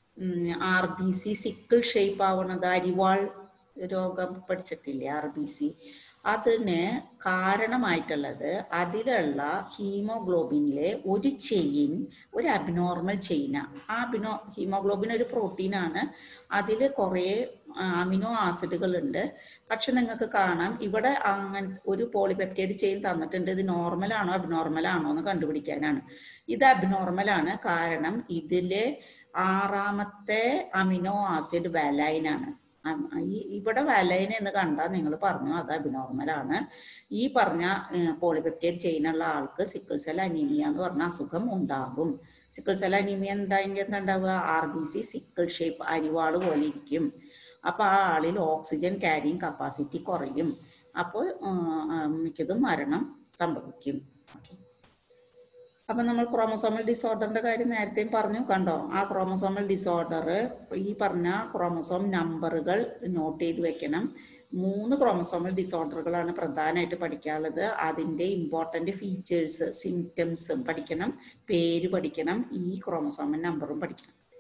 RBC സിക്കിൾ ഷേപ്പ് ആവണത്, അരിവാൾ രോഗം പഠിച്ചിട്ടില്ലേ, RBC. അതിന് കാരണമായിട്ടുള്ളത് അതിലുള്ള ഹീമോഗ്ലോബിനിലെ ഒരു ചെയിൻ ഒരു അബ്നോർമൽ ചെയിനാണ്. ആ ഹീമോഗ്ലോബിൻ ഒരു പ്രോട്ടീനാണ്. അതിൽ കുറേ അമിനോ ആസിഡുകളുണ്ട്. പക്ഷെ നിങ്ങൾക്ക് കാണാം ഇവിടെ അങ്ങനെ ഒരു പോളിപെപ്റ്റൈഡ് ചെയിൻ തന്നിട്ടുണ്ട്. ഇത് നോർമലാണോ അബ്നോർമലാണോ എന്ന് കണ്ടുപിടിക്കാനാണ്. ഇത് അബ്നോർമലാണ്. കാരണം ഇതിലെ 6ാമത്തെ അമിനോ ആസിഡ് വാലൈനാണ്. ഇവിടെ വാലൈൻ എന്ന് കണ്ടാൽ നിങ്ങൾ പറഞ്ഞു അത് അബ്നോർമലാണ്. ഈ പറഞ്ഞ പോളിപെപ്റ്റൈഡ് ചെയിനുള്ള ആൾക്ക് സിക്കിൾ സെൽ അനീമിയ എന്ന് പറഞ്ഞ അസുഖം ഉണ്ടാകും. സിക്കിൾ സെൽ അനീമിയ ഉണ്ടായെങ്കിൽ എന്താ ഉണ്ടാവുക? RBC സിക്കിൾ ഷേപ്പ് അരിവാള് പോലെ ഇരിക്കും. അപ്പോൾ ആ ആളിൽ ഓക്സിജൻ ക്യാരിങ് കപ്പാസിറ്റി കുറയും. അപ്പോൾ മിക്കതും മരണം സംഭവിക്കും. ഓക്കെ. അപ്പം നമ്മൾ ക്രോമസോമൽ ഡിസോർഡറിൻ്റെ കാര്യം നേരത്തെയും പറഞ്ഞു. കണ്ടോ, ആ ക്രോമസോമൽ ഡിസോർഡർ ഈ പറഞ്ഞ ക്രോമസോം നമ്പറുകൾ നോട്ട് ചെയ്ത് വെക്കണം. 3 ക്രോമസോമൽ ഡിസോർഡറുകളാണ് പ്രധാനമായിട്ട് പഠിക്കാനുള്ളത്. അതിൻ്റെ ഇമ്പോർട്ടൻ്റ് ഫീച്ചേഴ്സ്, സിംറ്റംസും പഠിക്കണം, പേര് പഠിക്കണം, ഈ ക്രോമസോമൽ നമ്പറും പഠിക്കണം.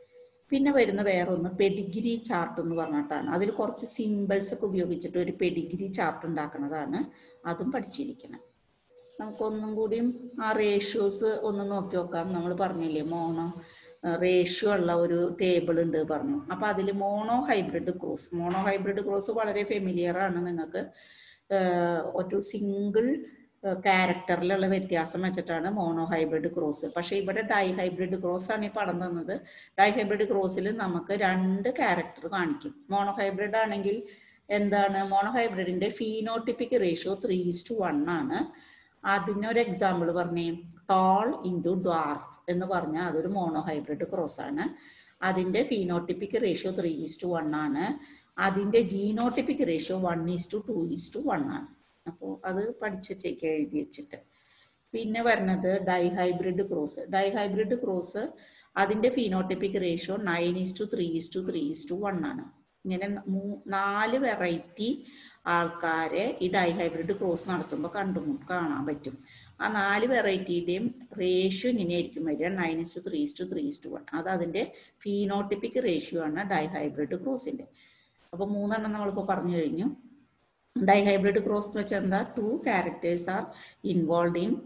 പിന്നെ വരുന്ന വേറൊന്ന് പെഡിഗ്രി ചാർട്ട് എന്ന് പറഞ്ഞിട്ടാണ്. അതിൽ കുറച്ച് സിമ്പിൾസ് ഒക്കെ ഉപയോഗിച്ചിട്ട് ഒരു പെഡിഗ്രി ചാർട്ട് ഉണ്ടാക്കുന്നതാണ്. അതും പഠിച്ചിരിക്കണം. നമുക്കൊന്നും കൂടിയും ആ റേഷ്യോസ് ഒന്ന് നോക്കി നോക്കാം. നമ്മൾ പറഞ്ഞില്ലേ മോണോ റേഷ്യോ ഉള്ള ഒരു ടേബിൾ ഉണ്ട് പറഞ്ഞു. അപ്പോൾ അതിൽ മോണോ ഹൈബ്രിഡ് ക്രോസ് വളരെ ഫെമിലിയർ ആണ് നിങ്ങൾക്ക്. ഒരു സിംഗിൾ ക്യാരക്ടറിലുള്ള വ്യത്യാസം വെച്ചിട്ടാണ് മോണോ ഹൈബ്രിഡ് ക്രോസ്. പക്ഷേ ഇവിടെ ഡൈ ഹൈബ്രിഡ് ക്രോസ് ആണ് ഈ പടം തന്നത്. ഡൈ ഹൈബ്രിഡ് ക്രോസിൽ നമുക്ക് 2 ക്യാരക്ടർ കാണിക്കും. മോണോ ഹൈബ്രിഡ് ആണെങ്കിൽ എന്താണ്? മോണോ ഹൈബ്രിഡിന്റെ ഫീനോട്ടിപ്പിക് റേഷ്യോ 3:1 ആണ്. അതിനൊരു എക്സാമ്പിൾ പറഞ്ഞേ, ടോൾ ഇൻറ്റു ഡ്വാർഫ് എന്ന് പറഞ്ഞാൽ അതൊരു മോണോ ഹൈബ്രിഡ് ക്രോസ് ആണ്. അതിൻ്റെ ഫീനോട്ടിപ്പിക് റേഷ്യോ 3:1 ആണ്. അതിൻ്റെ ജീനോട്ടിപ്പിക് റേഷ്യോ 1:2:1 ആണ്. അപ്പോൾ അത് പഠിച്ചു വെച്ചേക്ക്, എഴുതി വെച്ചിട്ട്. പിന്നെ വരുന്നത് ഡൈഹൈബ്രിഡ് ക്രോസ്. അതിൻ്റെ ഫീനോട്ടിപ്പിക് റേഷ്യോ 9:3:3:1 ആണ്. ഇങ്ങനെ 4 വെറൈറ്റി ആൾക്കാരെ ഈ ഡൈഹൈബ്രിഡ് ക്രോസ് നടത്തുമ്പോൾ കാണാൻ പറ്റും. ആ 4 വെറൈറ്റിയുടെയും റേഷ്യോ ഇങ്ങനെയായിരിക്കും വരിക, 9:3:3:1. അത് അതിൻ്റെ ഫീനോട്ടിപ്പിക് റേഷ്യോ ആണ് ഡൈഹൈബ്രിഡ് ക്രോസിൻ്റെ. അപ്പോൾ 3 നമ്മളിപ്പോൾ പറഞ്ഞു കഴിഞ്ഞു. ഡൈഹൈബ്രിഡ് ക്രോസ് എന്ന് വെച്ചാൽ എന്താ? 2 characters are involve in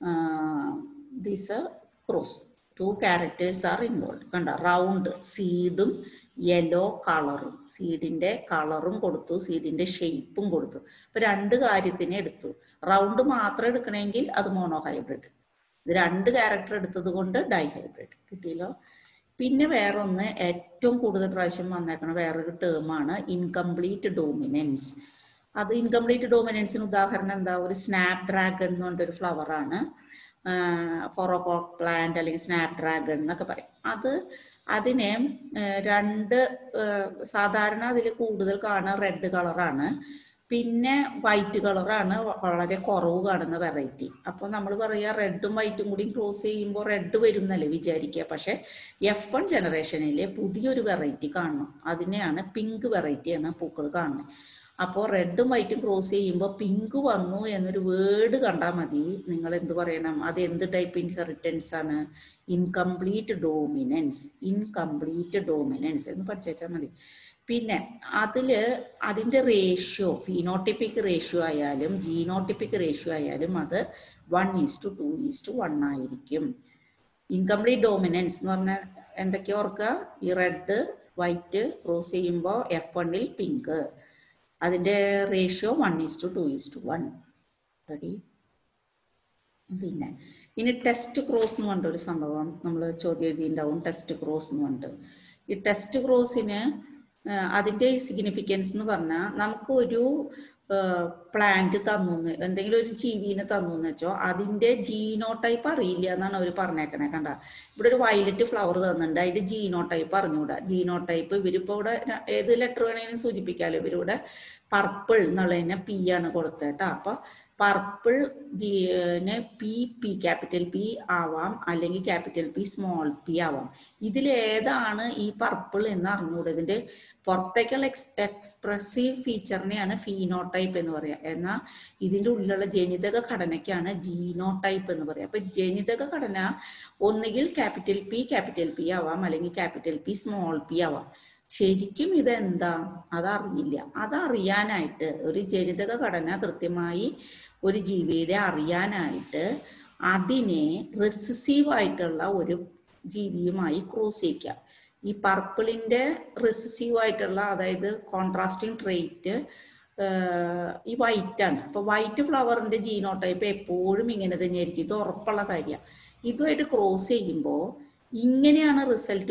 this cross. 2 characters are involve. കണ്ട, റൗണ്ട് സീഡും യെല്ലോ കളറും, സീഡിൻ്റെ കളറും കൊടുത്തു, സീഡിൻ്റെ ഷേപ്പും കൊടുത്തു. അപ്പോൾ 2 കാര്യത്തിനെ എടുത്തു. റൗണ്ട് മാത്രം എടുക്കണമെങ്കിൽ അത് മോണോ ഹൈബ്രിഡ്. ഇത് 2 ക്യാരക്ടർ എടുത്തത് കൊണ്ട് ഡൈഹൈബ്രിഡ് കിട്ടിയല്ലോ. പിന്നെ വേറൊന്ന് ഏറ്റവും കൂടുതൽ പ്രാവശ്യം വന്നേക്കണ വേറൊരു ടേമാണ് ഇൻകംപ്ലീറ്റ് ഡോമിനൻസ്. അത് ഇൻകംപ്ലീറ്റ് ഡോമിനൻസിന് ഉദാഹരണം എന്താ? ഒരു സ്നാപ് ഡ്രാഗൺ എന്ന് പറഞ്ഞൊരു ഫ്ലവറാണ്. ഫോറോകോക്ക് പ്ലാന്റ് അല്ലെങ്കിൽ സ്നാപ് ഡ്രാഗൺ എന്നൊക്കെ പറയും. അതിനെ 2 സാധാരണ അതിൽ കൂടുതൽ കാണുന്ന റെഡ് കളറാണ്, പിന്നെ വൈറ്റ് കളറാണ് വളരെ കുറവ് കാണുന്ന വെറൈറ്റി. അപ്പോൾ നമ്മൾ പറയുക റെഡും വൈറ്റും കൂടി ക്രോസ് ചെയ്യുമ്പോൾ റെഡ് വരും എന്നല്ലേ വിചാരിക്കുക. പക്ഷേ F1 ജനറേഷനിലെ പുതിയൊരു വെറൈറ്റി കാണണം. അതിനെയാണ് പിങ്ക് വെറൈറ്റിയാണ് പൂക്കൾ കാണുന്നത്. അപ്പോൾ റെഡും വൈറ്റും ക്രോസ് ചെയ്യുമ്പോൾ പിങ്ക് വന്നു എന്നൊരു വേർഡ് കണ്ടാൽ മതി. നിങ്ങൾ എന്ത് പറയണം? അത് എന്ത് ടൈപ്പ് ഇൻഹെറിറ്റൻസ് ആണ്? ഇൻകംപ്ലീറ്റ് ഡോമിനൻസ് എന്ന് പഠിച്ചാൽ മതി. പിന്നെ അതിൻ്റെ റേഷ്യോ, ഫീനോട്ടിപ്പിക് റേഷ്യോ ആയാലും ജീനോട്ടിപ്പിക് റേഷ്യോ ആയാലും അത് 1:2:1 ആയിരിക്കും. ഇൻകംപ്ലീറ്റ് ഡോമിനൻസ് എന്ന് പറഞ്ഞാൽ എന്തൊക്കെയാ ഓർക്കുക? ഈ റെഡ് വൈറ്റ് ക്രോസ് ചെയ്യുമ്പോൾ F1-ൽ പിങ്ക്, അതിൻ്റെ റേഷ്യോ 1:2:1. റെഡി? പിന്നെ ഇനി ടെസ്റ്റ് ക്രോസ് എന്ന് പറഞ്ഞൊരു സംഭവം നമ്മൾ ചോദ്യം എഴുതിയിട്ടുണ്ടാവും. ടെസ്റ്റ് ക്രോസ് എന്ന് പറഞ്ഞിട്ട്, ഈ ടെസ്റ്റ് ക്രോസിന് അതിൻ്റെ സിഗ്നിഫിക്കൻസ് എന്ന് പറഞ്ഞാൽ നമുക്കൊരു പ്ലാന്റ് തന്നു, എന്തെങ്കിലും ഒരു ജീവിനെ തന്നു എന്ന് വെച്ചോ, അതിൻ്റെ ജീനോ ടൈപ്പ് അറിയില്ല എന്നാണ് അവർ പറഞ്ഞേക്കണേ. കണ്ട, ഇവിടെ ഒരു വയലറ്റ് ഫ്ലവർ തന്നിട്ടുണ്ട്, അതിൻ്റെ ജീനോ ടൈപ്പ് അറിഞ്ഞൂടാ. ജീനോ ടൈപ്പ് ഇവരിപ്പോൾ ഇവിടെ ഏത് ലെറ്റർ വേണമെങ്കിലും സൂചിപ്പിക്കാമല്ലോ. ഇവരിവിടെ പർപ്പിൾ എന്നുള്ളതിനെ P ആണ് കൊടുത്തത് കേട്ടോ. അപ്പോൾ പർപ്പിൾ P ക്യാപിറ്റൽ P ആവാം, അല്ലെങ്കിൽ ക്യാപിറ്റൽ P സ്മോൾ p ആവാം. ഇതിലേതാണ് ഈ പർപ്പിൾ എന്ന് അറിഞ്ഞൂടെ. ഇതിൻ്റെ പുറത്തേക്കുള്ള എക്സ്പ്രസീവ് ഫീച്ചറിനെയാണ് ഫീനോടൈപ്പ് എന്ന് പറയുക. എന്നാൽ ഇതിൻ്റെ ഉള്ളിലുള്ള ജനിതക ഘടനയ്ക്കാണ് ജീനോടൈപ്പ് എന്ന് പറയുക. അപ്പം ജനിതക ഘടന ഒന്നുകിൽ ക്യാപിറ്റൽ P ആവാം, അല്ലെങ്കിൽ ക്യാപിറ്റൽ P സ്മോൾ p ആവാം. ശരിക്കും ഇതെന്താ? അതറിയില്ല. അതറിയാനായിട്ട് ഒരു ജനിതക ഘടന കൃത്യമായി ഒരു ജീവിയുടെ അറിയാനായിട്ട് അതിനെ റെസസീവായിട്ടുള്ള ഒരു ജീവിയുമായി ക്രോസ് ചെയ്യിക്കാം. ഈ പർപ്പിളിൻ്റെ റെസസീവായിട്ടുള്ള, അതായത് കോൺട്രാസ്റ്റിംഗ് ട്രെയ്റ്റ് ഈ വൈറ്റ് ആണ്. അപ്പോൾ വൈറ്റ് ഫ്ലവറിൻ്റെ ജീനോടൈപ്പ് എപ്പോഴും ഇങ്ങനെ തന്നെയായിരിക്കും. ഇത് ഉറപ്പുള്ള കാര്യമാണ്. ഇതുമായിട്ട് ക്രോസ് ചെയ്യുമ്പോൾ ഇങ്ങനെയാണ് റിസൾട്ട്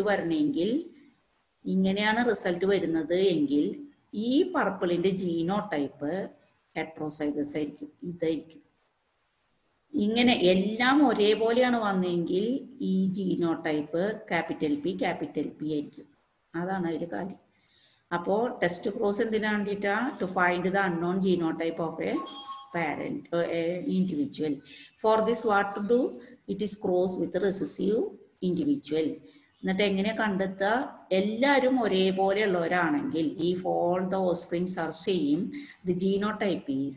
വരുന്നത് എങ്കിൽ ഈ പർപ്പിളിൻ്റെ ജീനോടൈപ്പ് ഹെട്രോസൈഗസ് ആയിരിക്കും. ഇതായിരിക്കും. ഇങ്ങനെ എല്ലാം ഒരേപോലെയാണ് വന്നെങ്കിൽ ഈ ജീനോടൈപ്പ് ക്യാപിറ്റൽ P ആയിരിക്കും. അതാണ് അതിൽ കാര്യം. അപ്പോൾ ടെസ്റ്റ് ക്രോസ് എന്തിനാ വേണ്ടിയിട്ടാ? To find the unknown genotype of a parent individual. For this what to do? It is cross with recessive individual. എന്നിട്ട് എങ്ങനെ കണ്ടെത്തുക? എല്ലാവരും ഒരേപോലെ ഉള്ളവരാണെങ്കിൽ, if all the offsprings are same, the genotype is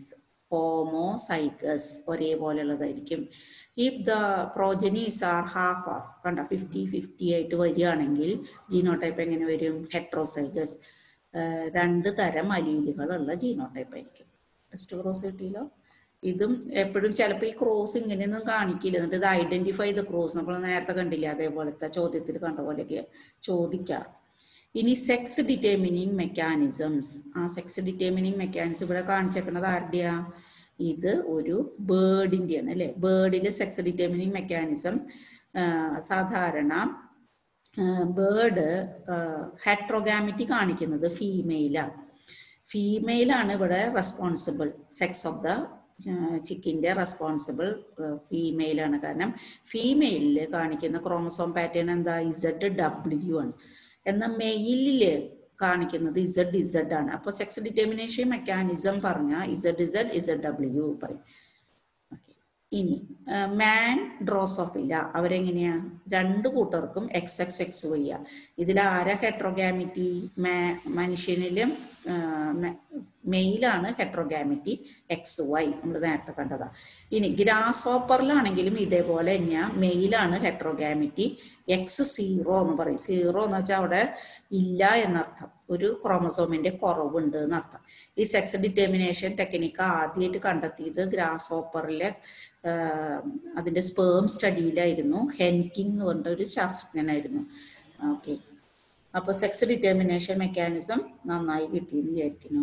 homozygous ഒരേപോലെയുള്ളതായിരിക്കും. If the progenies are half half കണ്ട 50-50 ആയിട്ട് വരികയാണെങ്കിൽ ജീനോടൈപ്പ് എങ്ങനെ വരും? ഹെട്രോസൈഗസ്. 2 തരം അലീലുകളുള്ള ജീനോടൈപ്പ് ആയിരിക്കും. ഫസ്റ്റ് ക്രോസ് കിട്ടിയല്ലോ. ഇതും എപ്പോഴും ചിലപ്പോൾ ഈ ക്രോസ് ഇങ്ങനെയൊന്നും കാണിക്കില്ല, എന്നിട്ട് ഇത് ഐഡന്റിഫൈ ദ ക്രോസ് നമ്മൾ നേരത്തെ കണ്ടില്ല, അതേപോലത്തെ ചോദ്യത്തിൽ കണ്ട പോലെയൊക്കെ ചോദിക്കാം. ഇനി സെക്സ് ഡിറ്റർമിനിങ് മെക്കാനിസംസ്. ആ സെക്സ് ഡിറ്റർമിനിങ് മെക്കാനിസം ഇവിടെ കാണിച്ചേക്കുന്നത് ആരുടെയാ? ഇത് ഒരു ബേർഡിൻ്റെയാണ് അല്ലേ. ബേർഡിലെ സെക്സ് ഡിറ്റർമിനിങ് മെക്കാനിസം സാധാരണ ബേർഡ് ഹെട്രോഗാമിറ്റി കാണിക്കുന്നത് ഫീമെയിലാണ്. ഫീമെയിലാണ് ഇവിടെ റെസ്പോൺസിബിൾ. സെക്സ് ഓഫ് ദ ചിക്കിൻ്റെ റെസ്പോൺസിബിൾ ഫീമെയിലാണ്. കാരണം ഫീമെയിലിൽ കാണിക്കുന്ന ക്രോമസോം പാറ്റേൺ എന്താ? ZW ആണ്. എന്നാൽ മെയിലിൽ കാണിക്കുന്നത് ZZ ആണ്. അപ്പോൾ സെക്സ് ഡിറ്റർമിനേഷൻ മെക്കാനിസം പറഞ്ഞാൽ ZW പറയും. ഇനി മാൻ ഡ്രോസോഫില്ല, അവരെങ്ങനെയാ? 2 കൂട്ടർക്കും XXXY. ഇതിൽ ആരാ ഹെട്രോഗാമിറ്റി? മനുഷ്യനിലും മെയിലാണ് ഹെട്രോഗാമിറ്റി, XY നമ്മൾ നേരത്തെ കണ്ടതാ. ഇനി ഗ്രാസ് ഹോപ്പറിലാണെങ്കിലും ഇതേപോലെ തന്നെയാ, മെയിലാണ് ഹെട്രോഗാമിറ്റി, X0 എന്ന് പറയും. 0 എന്ന് വെച്ചാൽ അവിടെ ഇല്ല എന്നർത്ഥം, ഒരു ക്രോമസോമിന്റെ കുറവുണ്ട് എന്നർത്ഥം. ഈ സെക്സ് ഡിറ്റർമിനേഷൻ ടെക്നിക്ക് ആദ്യമായിട്ട് കണ്ടെത്തിയത് ഗ്രാസ് ഹോപ്പറിലെ അതിന്റെ സ്പേം സ്റ്റഡിയിലായിരുന്നു. ഹെൻകിങ് എന്ന് പറഞ്ഞ ഒരു ശാസ്ത്രജ്ഞനായിരുന്നു. ഓക്കെ, അപ്പൊ സെക്സ് ഡിറ്റർമിനേഷൻ മെക്കാനിസം നന്നായി കിട്ടിയെന്ന് വിചാരിക്കുന്നു.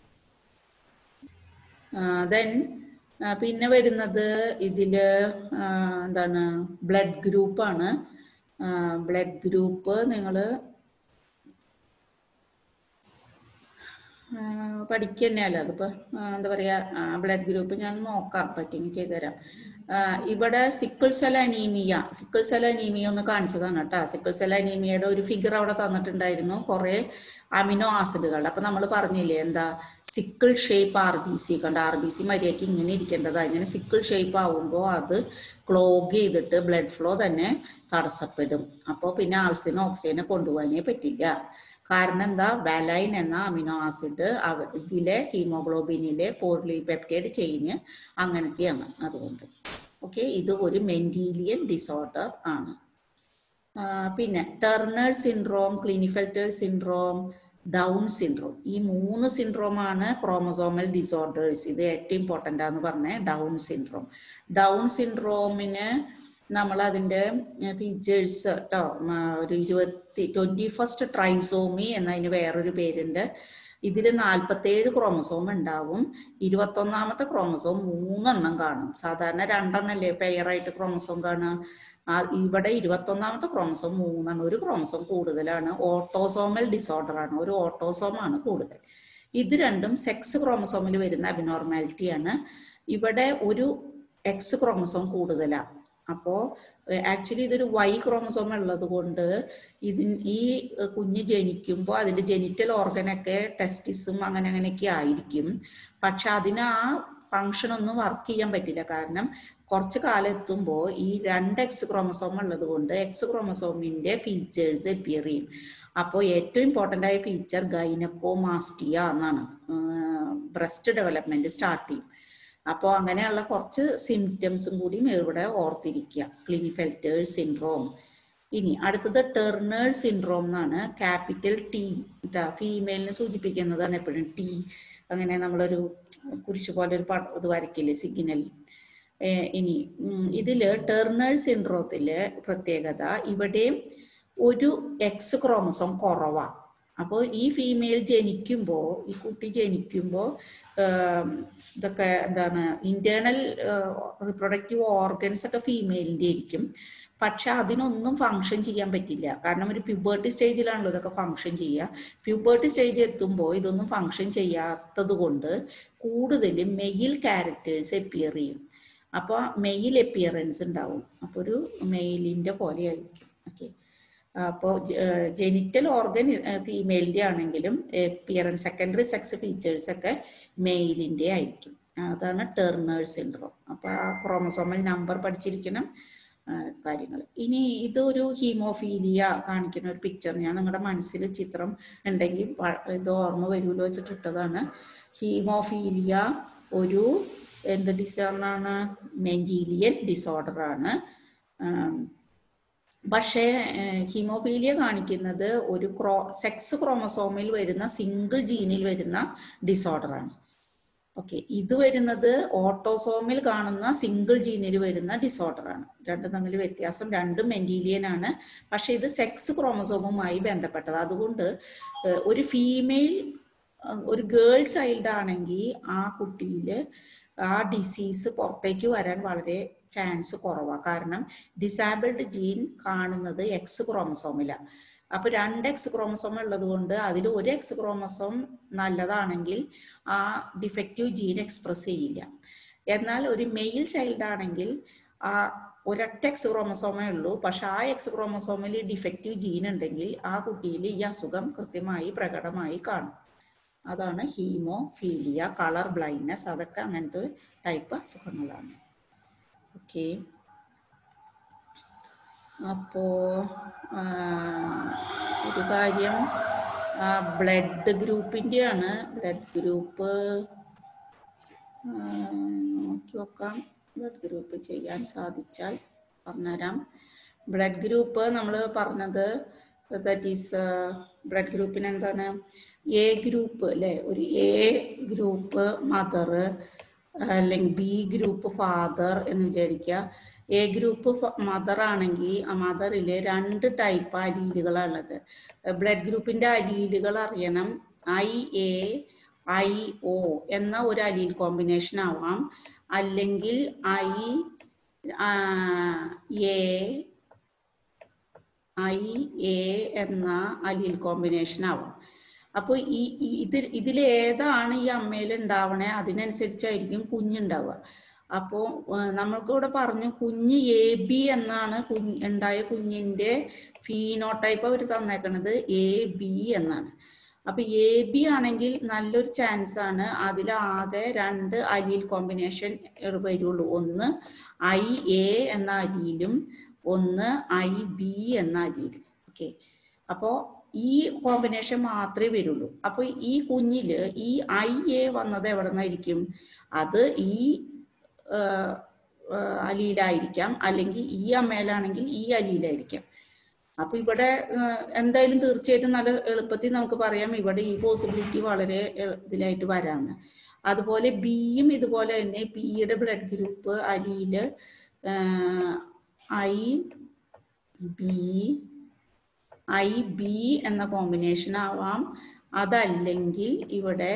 ദെൻ പിന്നെ വരുന്നത് ഇതില് എന്താണ്? ബ്ലഡ് ഗ്രൂപ്പാണ്. ബ്ലഡ് ഗ്രൂപ്പ് നിങ്ങൾ പഠിക്കുക തന്നെയല്ലോ. അതിപ്പോൾ എന്താ പറയുക, ബ്ലഡ് ഗ്രൂപ്പ് ഞാൻ നോക്കാം, പറ്റുമെങ്കിൽ ചെയ്തുതരാം. ഇവിടെ സിക്കിൾ സെൽ അനീമിയ ഒന്ന് കാണിച്ചതാണ് കേട്ടോ. സിക്കിൾ സെൽ അനീമിയയുടെ ഒരു ഫിഗർ അവിടെ തന്നിട്ടുണ്ടായിരുന്നു, കുറേ അമിനോ ആസിഡുകൾ. അപ്പം നമ്മൾ പറഞ്ഞില്ലേ എന്താ? സിക്കിൾ ഷേപ്പ് RBC കണ്ട, RBC മര്യാദയ്ക്ക് ഇങ്ങനെ ഇരിക്കേണ്ടതാണ്. ഇങ്ങനെ സിക്കിൾ ഷേപ്പ് ആവുമ്പോൾ അത് ക്ലോഗ് ചെയ്തിട്ട് ബ്ലഡ് ഫ്ലോ തന്നെ തടസ്സപ്പെടും. അപ്പോൾ പിന്നെ ആവശ്യത്തിന് ഓക്സിജനെ കൊണ്ടുപോകാനേ പറ്റില്ല. കാരണം എന്താ? വാലൈൻ എന്ന അമിനോ ആസിഡ് ഇതിലെ ഹീമോഗ്ലോബിനിലെ പോളിപെപ്റ്റൈഡ് ചെയിന് അങ്ങനത്തെയാണ്. അതുകൊണ്ട് ഓക്കെ, ഇത് ഒരു മെൻഡീലിയൻ ഡിസോർഡർ ആണ്. പിന്നെ Turner syndrome, Klinefelter syndrome, Down syndrome, ഈ 3 സിൻഡ്രോമാണ് ക്രോമസോമൽ ഡിസോർഡേഴ്സ്. ഇത് ഏറ്റവും ഇമ്പോർട്ടൻ്റ് ആണെന്ന് പറഞ്ഞേ ഡൗൺ സിൻഡ്രോം. ഡൗൺ സിൻഡ്രോമിന് നമ്മൾ അതിൻ്റെ ഫീച്ചേഴ്സ് കേട്ടോ, ഒരു 21st ട്രൈസോമി എന്നതിന് വേറൊരു പേരുണ്ട്. ഇതിൽ 47 ക്രോമസോം ഉണ്ടാവും. 21ാമത്തെ ക്രോമസോം 3 എണ്ണം കാണും. സാധാരണ 2 എണ്ണല്ലേ പെയറായിട്ട് ക്രോമസോം കാണുക. ഇവിടെ 21ാമത്തെ ക്രോമസോം 3 എണ്ണം, ഒരു ക്രോമസോം കൂടുതലാണ്. ഓട്ടോസോമൽ ഡിസോർഡർ ആണ്, ഒരു ഓട്ടോസോമാണ് കൂടുതൽ. ഇത് രണ്ടും സെക്സ് ക്രോമസോമിൽ വരുന്ന അബ്നോർമാലിറ്റിയാണ്. ഇവിടെ ഒരു X ക്രോമസോം കൂടുതലാണ്. അപ്പോൾ ആക്ച്വലി ഇതൊരു Y ക്രോമസോം ഉള്ളത് കൊണ്ട് ഈ കുഞ്ഞ് ജനിക്കുമ്പോൾ അതിൻ്റെ ജെനിറ്റൽ ഓർഗനൊക്കെ ടെസ്റ്റിസും അങ്ങനെയൊക്കെ ആയിരിക്കും. പക്ഷെ അതിന് ആ ഫങ്ഷനൊന്നും വർക്ക് ചെയ്യാൻ പറ്റില്ല. കാരണം കുറച്ച് കാലം എത്തുമ്പോൾ ഈ 2 X ക്രോമസോം ഉള്ളത് കൊണ്ട് X ക്രോമസോമിൻ്റെ ഫീച്ചേഴ്സ് അപ്പിയർ ചെയ്യും. അപ്പോൾ ഏറ്റവും ഇമ്പോർട്ടൻ്റ് ആയ ഫീച്ചർ ഗൈനക്കോമാസ്റ്റിയ എന്നാണ്. ബ്രസ്റ്റ് ഡെവലപ്മെൻറ്റ് സ്റ്റാർട്ട് ചെയ്യും. അപ്പോൾ അങ്ങനെയുള്ള കുറച്ച് സിംറ്റംസും കൂടി ഇവിടെ ഓർത്തിരിക്കുക. Klinefelter syndrome. ഇനി അടുത്തത് ടെർണർ സിൻഡ്രോം എന്നാണ്. ക്യാപിറ്റൽ T ഫീമെയിലിനെ സൂചിപ്പിക്കുന്നതാണ് എപ്പോഴും T. അങ്ങനെ നമ്മളൊരു കുരിശ് പോലെ ഒരു ഇത് വരയ്ക്കില്ലേ സിഗ്നൽ. ഇനി ഇതിൽ ടെർണർ സിൻഡ്രോത്തിലെ പ്രത്യേകത, ഇവിടെ ഒരു X ക്രോമസോം കുറവാണ്. അപ്പോൾ ഈ ഫീമെയിൽ ജനിക്കുമ്പോൾ, ഈ കുട്ടി ജനിക്കുമ്പോൾ ഇതൊക്കെ എന്താണ്, ഇന്റേണൽ റിപ്രൊഡക്റ്റീവ് ഓർഗൻസ് ഒക്കെ ഫീമെയിലിൻ്റെ ആയിരിക്കും. പക്ഷെ അതിനൊന്നും ഫങ്ഷൻ ചെയ്യാൻ പറ്റില്ല. കാരണം ഒരു പ്യൂബർട്ടി സ്റ്റേജിലാണല്ലോ ഇതൊക്കെ ഫങ്ഷൻ ചെയ്യുക. പ്യൂബർട്ടി സ്റ്റേജ് എത്തുമ്പോൾ ഇതൊന്നും ഫങ്ഷൻ ചെയ്യാത്തത് കൊണ്ട് കൂടുതലും മെയിൽ ക്യാരക്ടേഴ്സ് അപ്പിയർ ചെയ്യും. അപ്പോൾ മെയിൽ അപ്പിയറൻസ് ഉണ്ടാവും. അപ്പോൾ ഒരു മെയിലിൻ്റെ പോലെ ആയിരിക്കും. ഓക്കെ, അപ്പോൾ ജെനിറ്റൽ ഓർഗൻ ഫീമെയിലിൻ്റെ ആണെങ്കിലും അപ്പിയറൻസ്, സെക്കൻഡറി സെക്സ് ഫീച്ചേഴ്സ് ഒക്കെ മെയിലിൻ്റെ ആയിരിക്കും. അതാണ് ടെർണർ സിൻഡ്രോം. അപ്പോൾ ആ ക്രോമസോമൽ നമ്പർ പഠിച്ചിരിക്കണം കാര്യങ്ങൾ. ഇനി ഇതൊരു ഹീമോഫീലിയ കാണിക്കുന്ന ഒരു പിക്ചർ, ഞാൻ നിങ്ങളുടെ മനസ്സിൽ ചിത്രം ഉണ്ടെങ്കിൽ ഇത് ഓർമ്മ വരുമല്ലോ വെച്ചിട്ട് ഇട്ടതാണ്. ഹീമോഫീലിയ ഒരു എന്ത് ഡിസോർഡറാണ്? മെൻഡീലിയൻ ഡിസോർഡറാണ്. പക്ഷേ ഹീമോഫീലിയ കാണിക്കുന്നത് ഒരു സെക്സ് ക്രോമസോമിൽ വരുന്ന സിംഗിൾ ജീനിൽ വരുന്ന ഡിസോർഡറാണ്. ഓക്കെ, ഇത് വരുന്നത് ഓട്ടോസോമിൽ കാണുന്ന സിംഗിൾ ജീനിൽ വരുന്ന ഡിസോർഡറാണ്. രണ്ടും തമ്മിൽ വ്യത്യാസം. രണ്ടും മെൻഡീലിയൻ ആണ്, പക്ഷെ ഇത് സെക്സ് ക്രോമസോമുമായി ബന്ധപ്പെട്ടത്. അതുകൊണ്ട് ഒരു ഫീമെയിൽ, ഒരു ഗേൾ ചൈൽഡ് ആണെങ്കിൽ ആ കുട്ടിയിൽ ആ ഡിസീസ് പുറത്തേക്ക് വരാൻ വളരെ ചാൻസ് കുറവാണ്. കാരണം ഡിസാബിൾഡ് ജീൻ കാണുന്നത് എക്സ് ക്രോമസോമിലാണ്. അപ്പൊ 2 എക്സ് ക്രോമസോം ഉള്ളത് കൊണ്ട് അതിൽ ഒരു എക്സ് ക്രോമസോം നല്ലതാണെങ്കിൽ ആ ഡിഫക്റ്റീവ് ജീൻ എക്സ്പ്രസ് ചെയ്യില്ല. എന്നാൽ ഒരു മെയിൽ ചൈൽഡ് ആണെങ്കിൽ ആ ഒരൊറ്റ എക്സ് ക്രോമസോമേ ഉള്ളൂ, പക്ഷെ ആ എക്സ് ക്രോമസോമിൽ ഡിഫക്റ്റീവ് ജീൻ ഉണ്ടെങ്കിൽ ആ കുട്ടിയിൽ ഈ അസുഖം കൃത്യമായി പ്രകടമായി കാണും. അതാണ് ഹീമോഫീലിയ, കളർ ബ്ലൈൻഡ്നെസ്, അതൊക്കെ അങ്ങനത്തെ ടൈപ്പ് അസുഖങ്ങളാണ്. ഓക്കെ, അപ്പോൾ ഒരു കാര്യം ബ്ലഡ് ഗ്രൂപ്പിൻ്റെയാണ്. ബ്ലഡ് ഗ്രൂപ്പ് നോക്കി നോക്കാം. ബ്ലഡ് ഗ്രൂപ്പ് ചെയ്യാൻ സാധിച്ചാൽ പറഞ്ഞുതരാം. ബ്ലഡ് ഗ്രൂപ്പ് നമ്മൾ പറഞ്ഞത് ദാറ്റ് ഈസ് ബ്ലഡ് ഗ്രൂപ്പിന് എന്താണ്? എ ഗ്രൂപ്പ് അല്ലേ? ഒരു എ ഗ്രൂപ്പ് മദർ, അല്ലെങ്കിൽ ബി ഗ്രൂപ്പ് ഫാദർ എന്ന് വിചാരിക്കുക. എ ഗ്രൂപ്പ് മദർ ആണെങ്കിൽ ആ മദറിൽ 2 ടൈപ്പ് അലീലുകളാണുള്ളത്. ബ്ലഡ് ഗ്രൂപ്പിന്റെ അലീലുകൾ അറിയണം. IA, IO എന്ന ഒരു അലീൽ കോമ്പിനേഷൻ ആവാം, അല്ലെങ്കിൽ IA എന്ന അലീൽ കോമ്പിനേഷൻ ആവാം. അപ്പോൾ ഇതിലേതാണ് ഈ അമ്മയിൽ ഉണ്ടാവണേ അതിനനുസരിച്ചായിരിക്കും കുഞ്ഞുണ്ടാവുക. അപ്പോൾ നമ്മൾക്ക് ഇവിടെ പറഞ്ഞു കുഞ്ഞ് AB എന്നാണ് ഉണ്ടായ കുഞ്ഞിൻ്റെ ഫീനോടൈപ്പ് അവർ തന്നേക്കണത് AB എന്നാണ്. അപ്പൊ AB ആണെങ്കിൽ നല്ലൊരു ചാൻസ് ആണ് അതിലാകെ 2 അലീൽ കോമ്പിനേഷൻ വരുള്ളൂ. ഒന്ന് IA എന്ന അലീലും ഒന്ന് IB എന്ന അലീലും. ഓക്കെ, അപ്പോൾ ഈ കോമ്പിനേഷൻ മാത്രമേ വരുള്ളൂ. അപ്പൊ ഈ കുഞ്ഞില് ഈ IA വന്നത് എവിടെ നിന്നായിരിക്കും? അത് ഈ അലീലായിരിക്കാം, അല്ലെങ്കിൽ ഈ അമ്മയിലാണെങ്കിൽ ഈ അലീലായിരിക്കാം. അപ്പൊ ഇവിടെ എന്തായാലും തീർച്ചയായിട്ടും നല്ല എളുപ്പത്തിൽ നമുക്ക് പറയാം ഇവിടെ ഈ പോസിബിലിറ്റി വളരെ ഇതിലായിട്ട് വരാന്ന്. അതുപോലെ ബിയും ഇതുപോലെ തന്നെ, ബിയുടെ ബ്ലഡ് ഗ്രൂപ്പ് അലീല് IB എന്ന കോമ്പിനേഷൻ ആവാം, അതല്ലെങ്കിൽ ഇവിടെ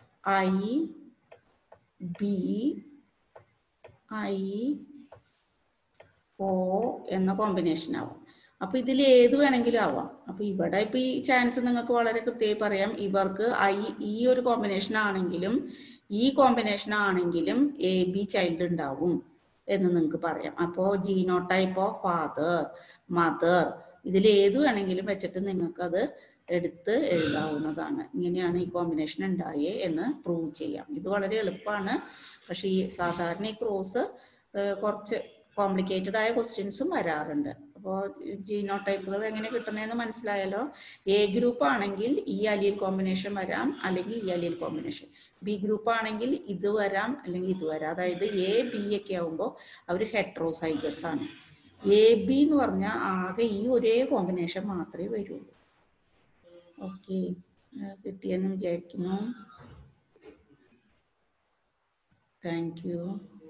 IBIO എന്ന കോമ്പിനേഷൻ ആവാം. അപ്പൊ ഇതിൽ ഏത് വേണമെങ്കിലും ആവാം. അപ്പൊ ഇവിടെ ഇപ്പൊ ഈ ചാൻസ് നിങ്ങൾക്ക് വളരെ കൃത്യമായി പറയാം. ഇവർക്ക് ഈ ഒരു കോമ്പിനേഷൻ ആണെങ്കിലും ഈ കോമ്പിനേഷൻ ആണെങ്കിലും AB ചൈൽഡ് ഉണ്ടാവും എന്ന് നിങ്ങൾക്ക് പറയാം. അപ്പോൾ ജീനോടൈപ്പ് ഓഫ് ഫാദർ, മദർ, ഇതിൽ ഏത് വേണമെങ്കിലും വെച്ചിട്ട് നിങ്ങൾക്ക് അത് എടുത്ത് എഴുതാവുന്നതാണ്. ഇങ്ങനെയാണ് ഈ കോമ്പിനേഷൻ ഉണ്ടായേ എന്ന് പ്രൂവ് ചെയ്യാം. ഇത് വളരെ എളുപ്പമാണ്. പക്ഷെ ഈ സാധാരണ ഈ ക്രോസ് കുറച്ച് കോംപ്ലിക്കേറ്റഡ് ആയ ക്വസ്റ്റ്യൻസും വരാറുണ്ട്. അപ്പോൾ ജീനോടൈപ്പുകൾ എങ്ങനെ കിട്ടണമെന്ന് മനസ്സിലായല്ലോ. എ ഗ്രൂപ്പ് ആണെങ്കിൽ ഈ അലീൽ കോമ്പിനേഷൻ വരാം, അല്ലെങ്കിൽ ഈ അലീൽ കോമ്പിനേഷൻ. ബി ഗ്രൂപ്പ് ആണെങ്കിൽ ഇത് വരാം, അല്ലെങ്കിൽ ഇത് വരാം. അതായത് AB ഒക്കെ ആവുമ്പോൾ അവർ ഹെട്രോസൈഗസ് ആണ്. AB എന്ന് പറഞ്ഞാൽ ആകെ ഈ ഒരേ കോമ്പിനേഷൻ മാത്രമേ വരുള്ളൂ. ഓക്കെ, കിട്ടിയെന്ന് വിചാരിക്കുന്നു. Thank U.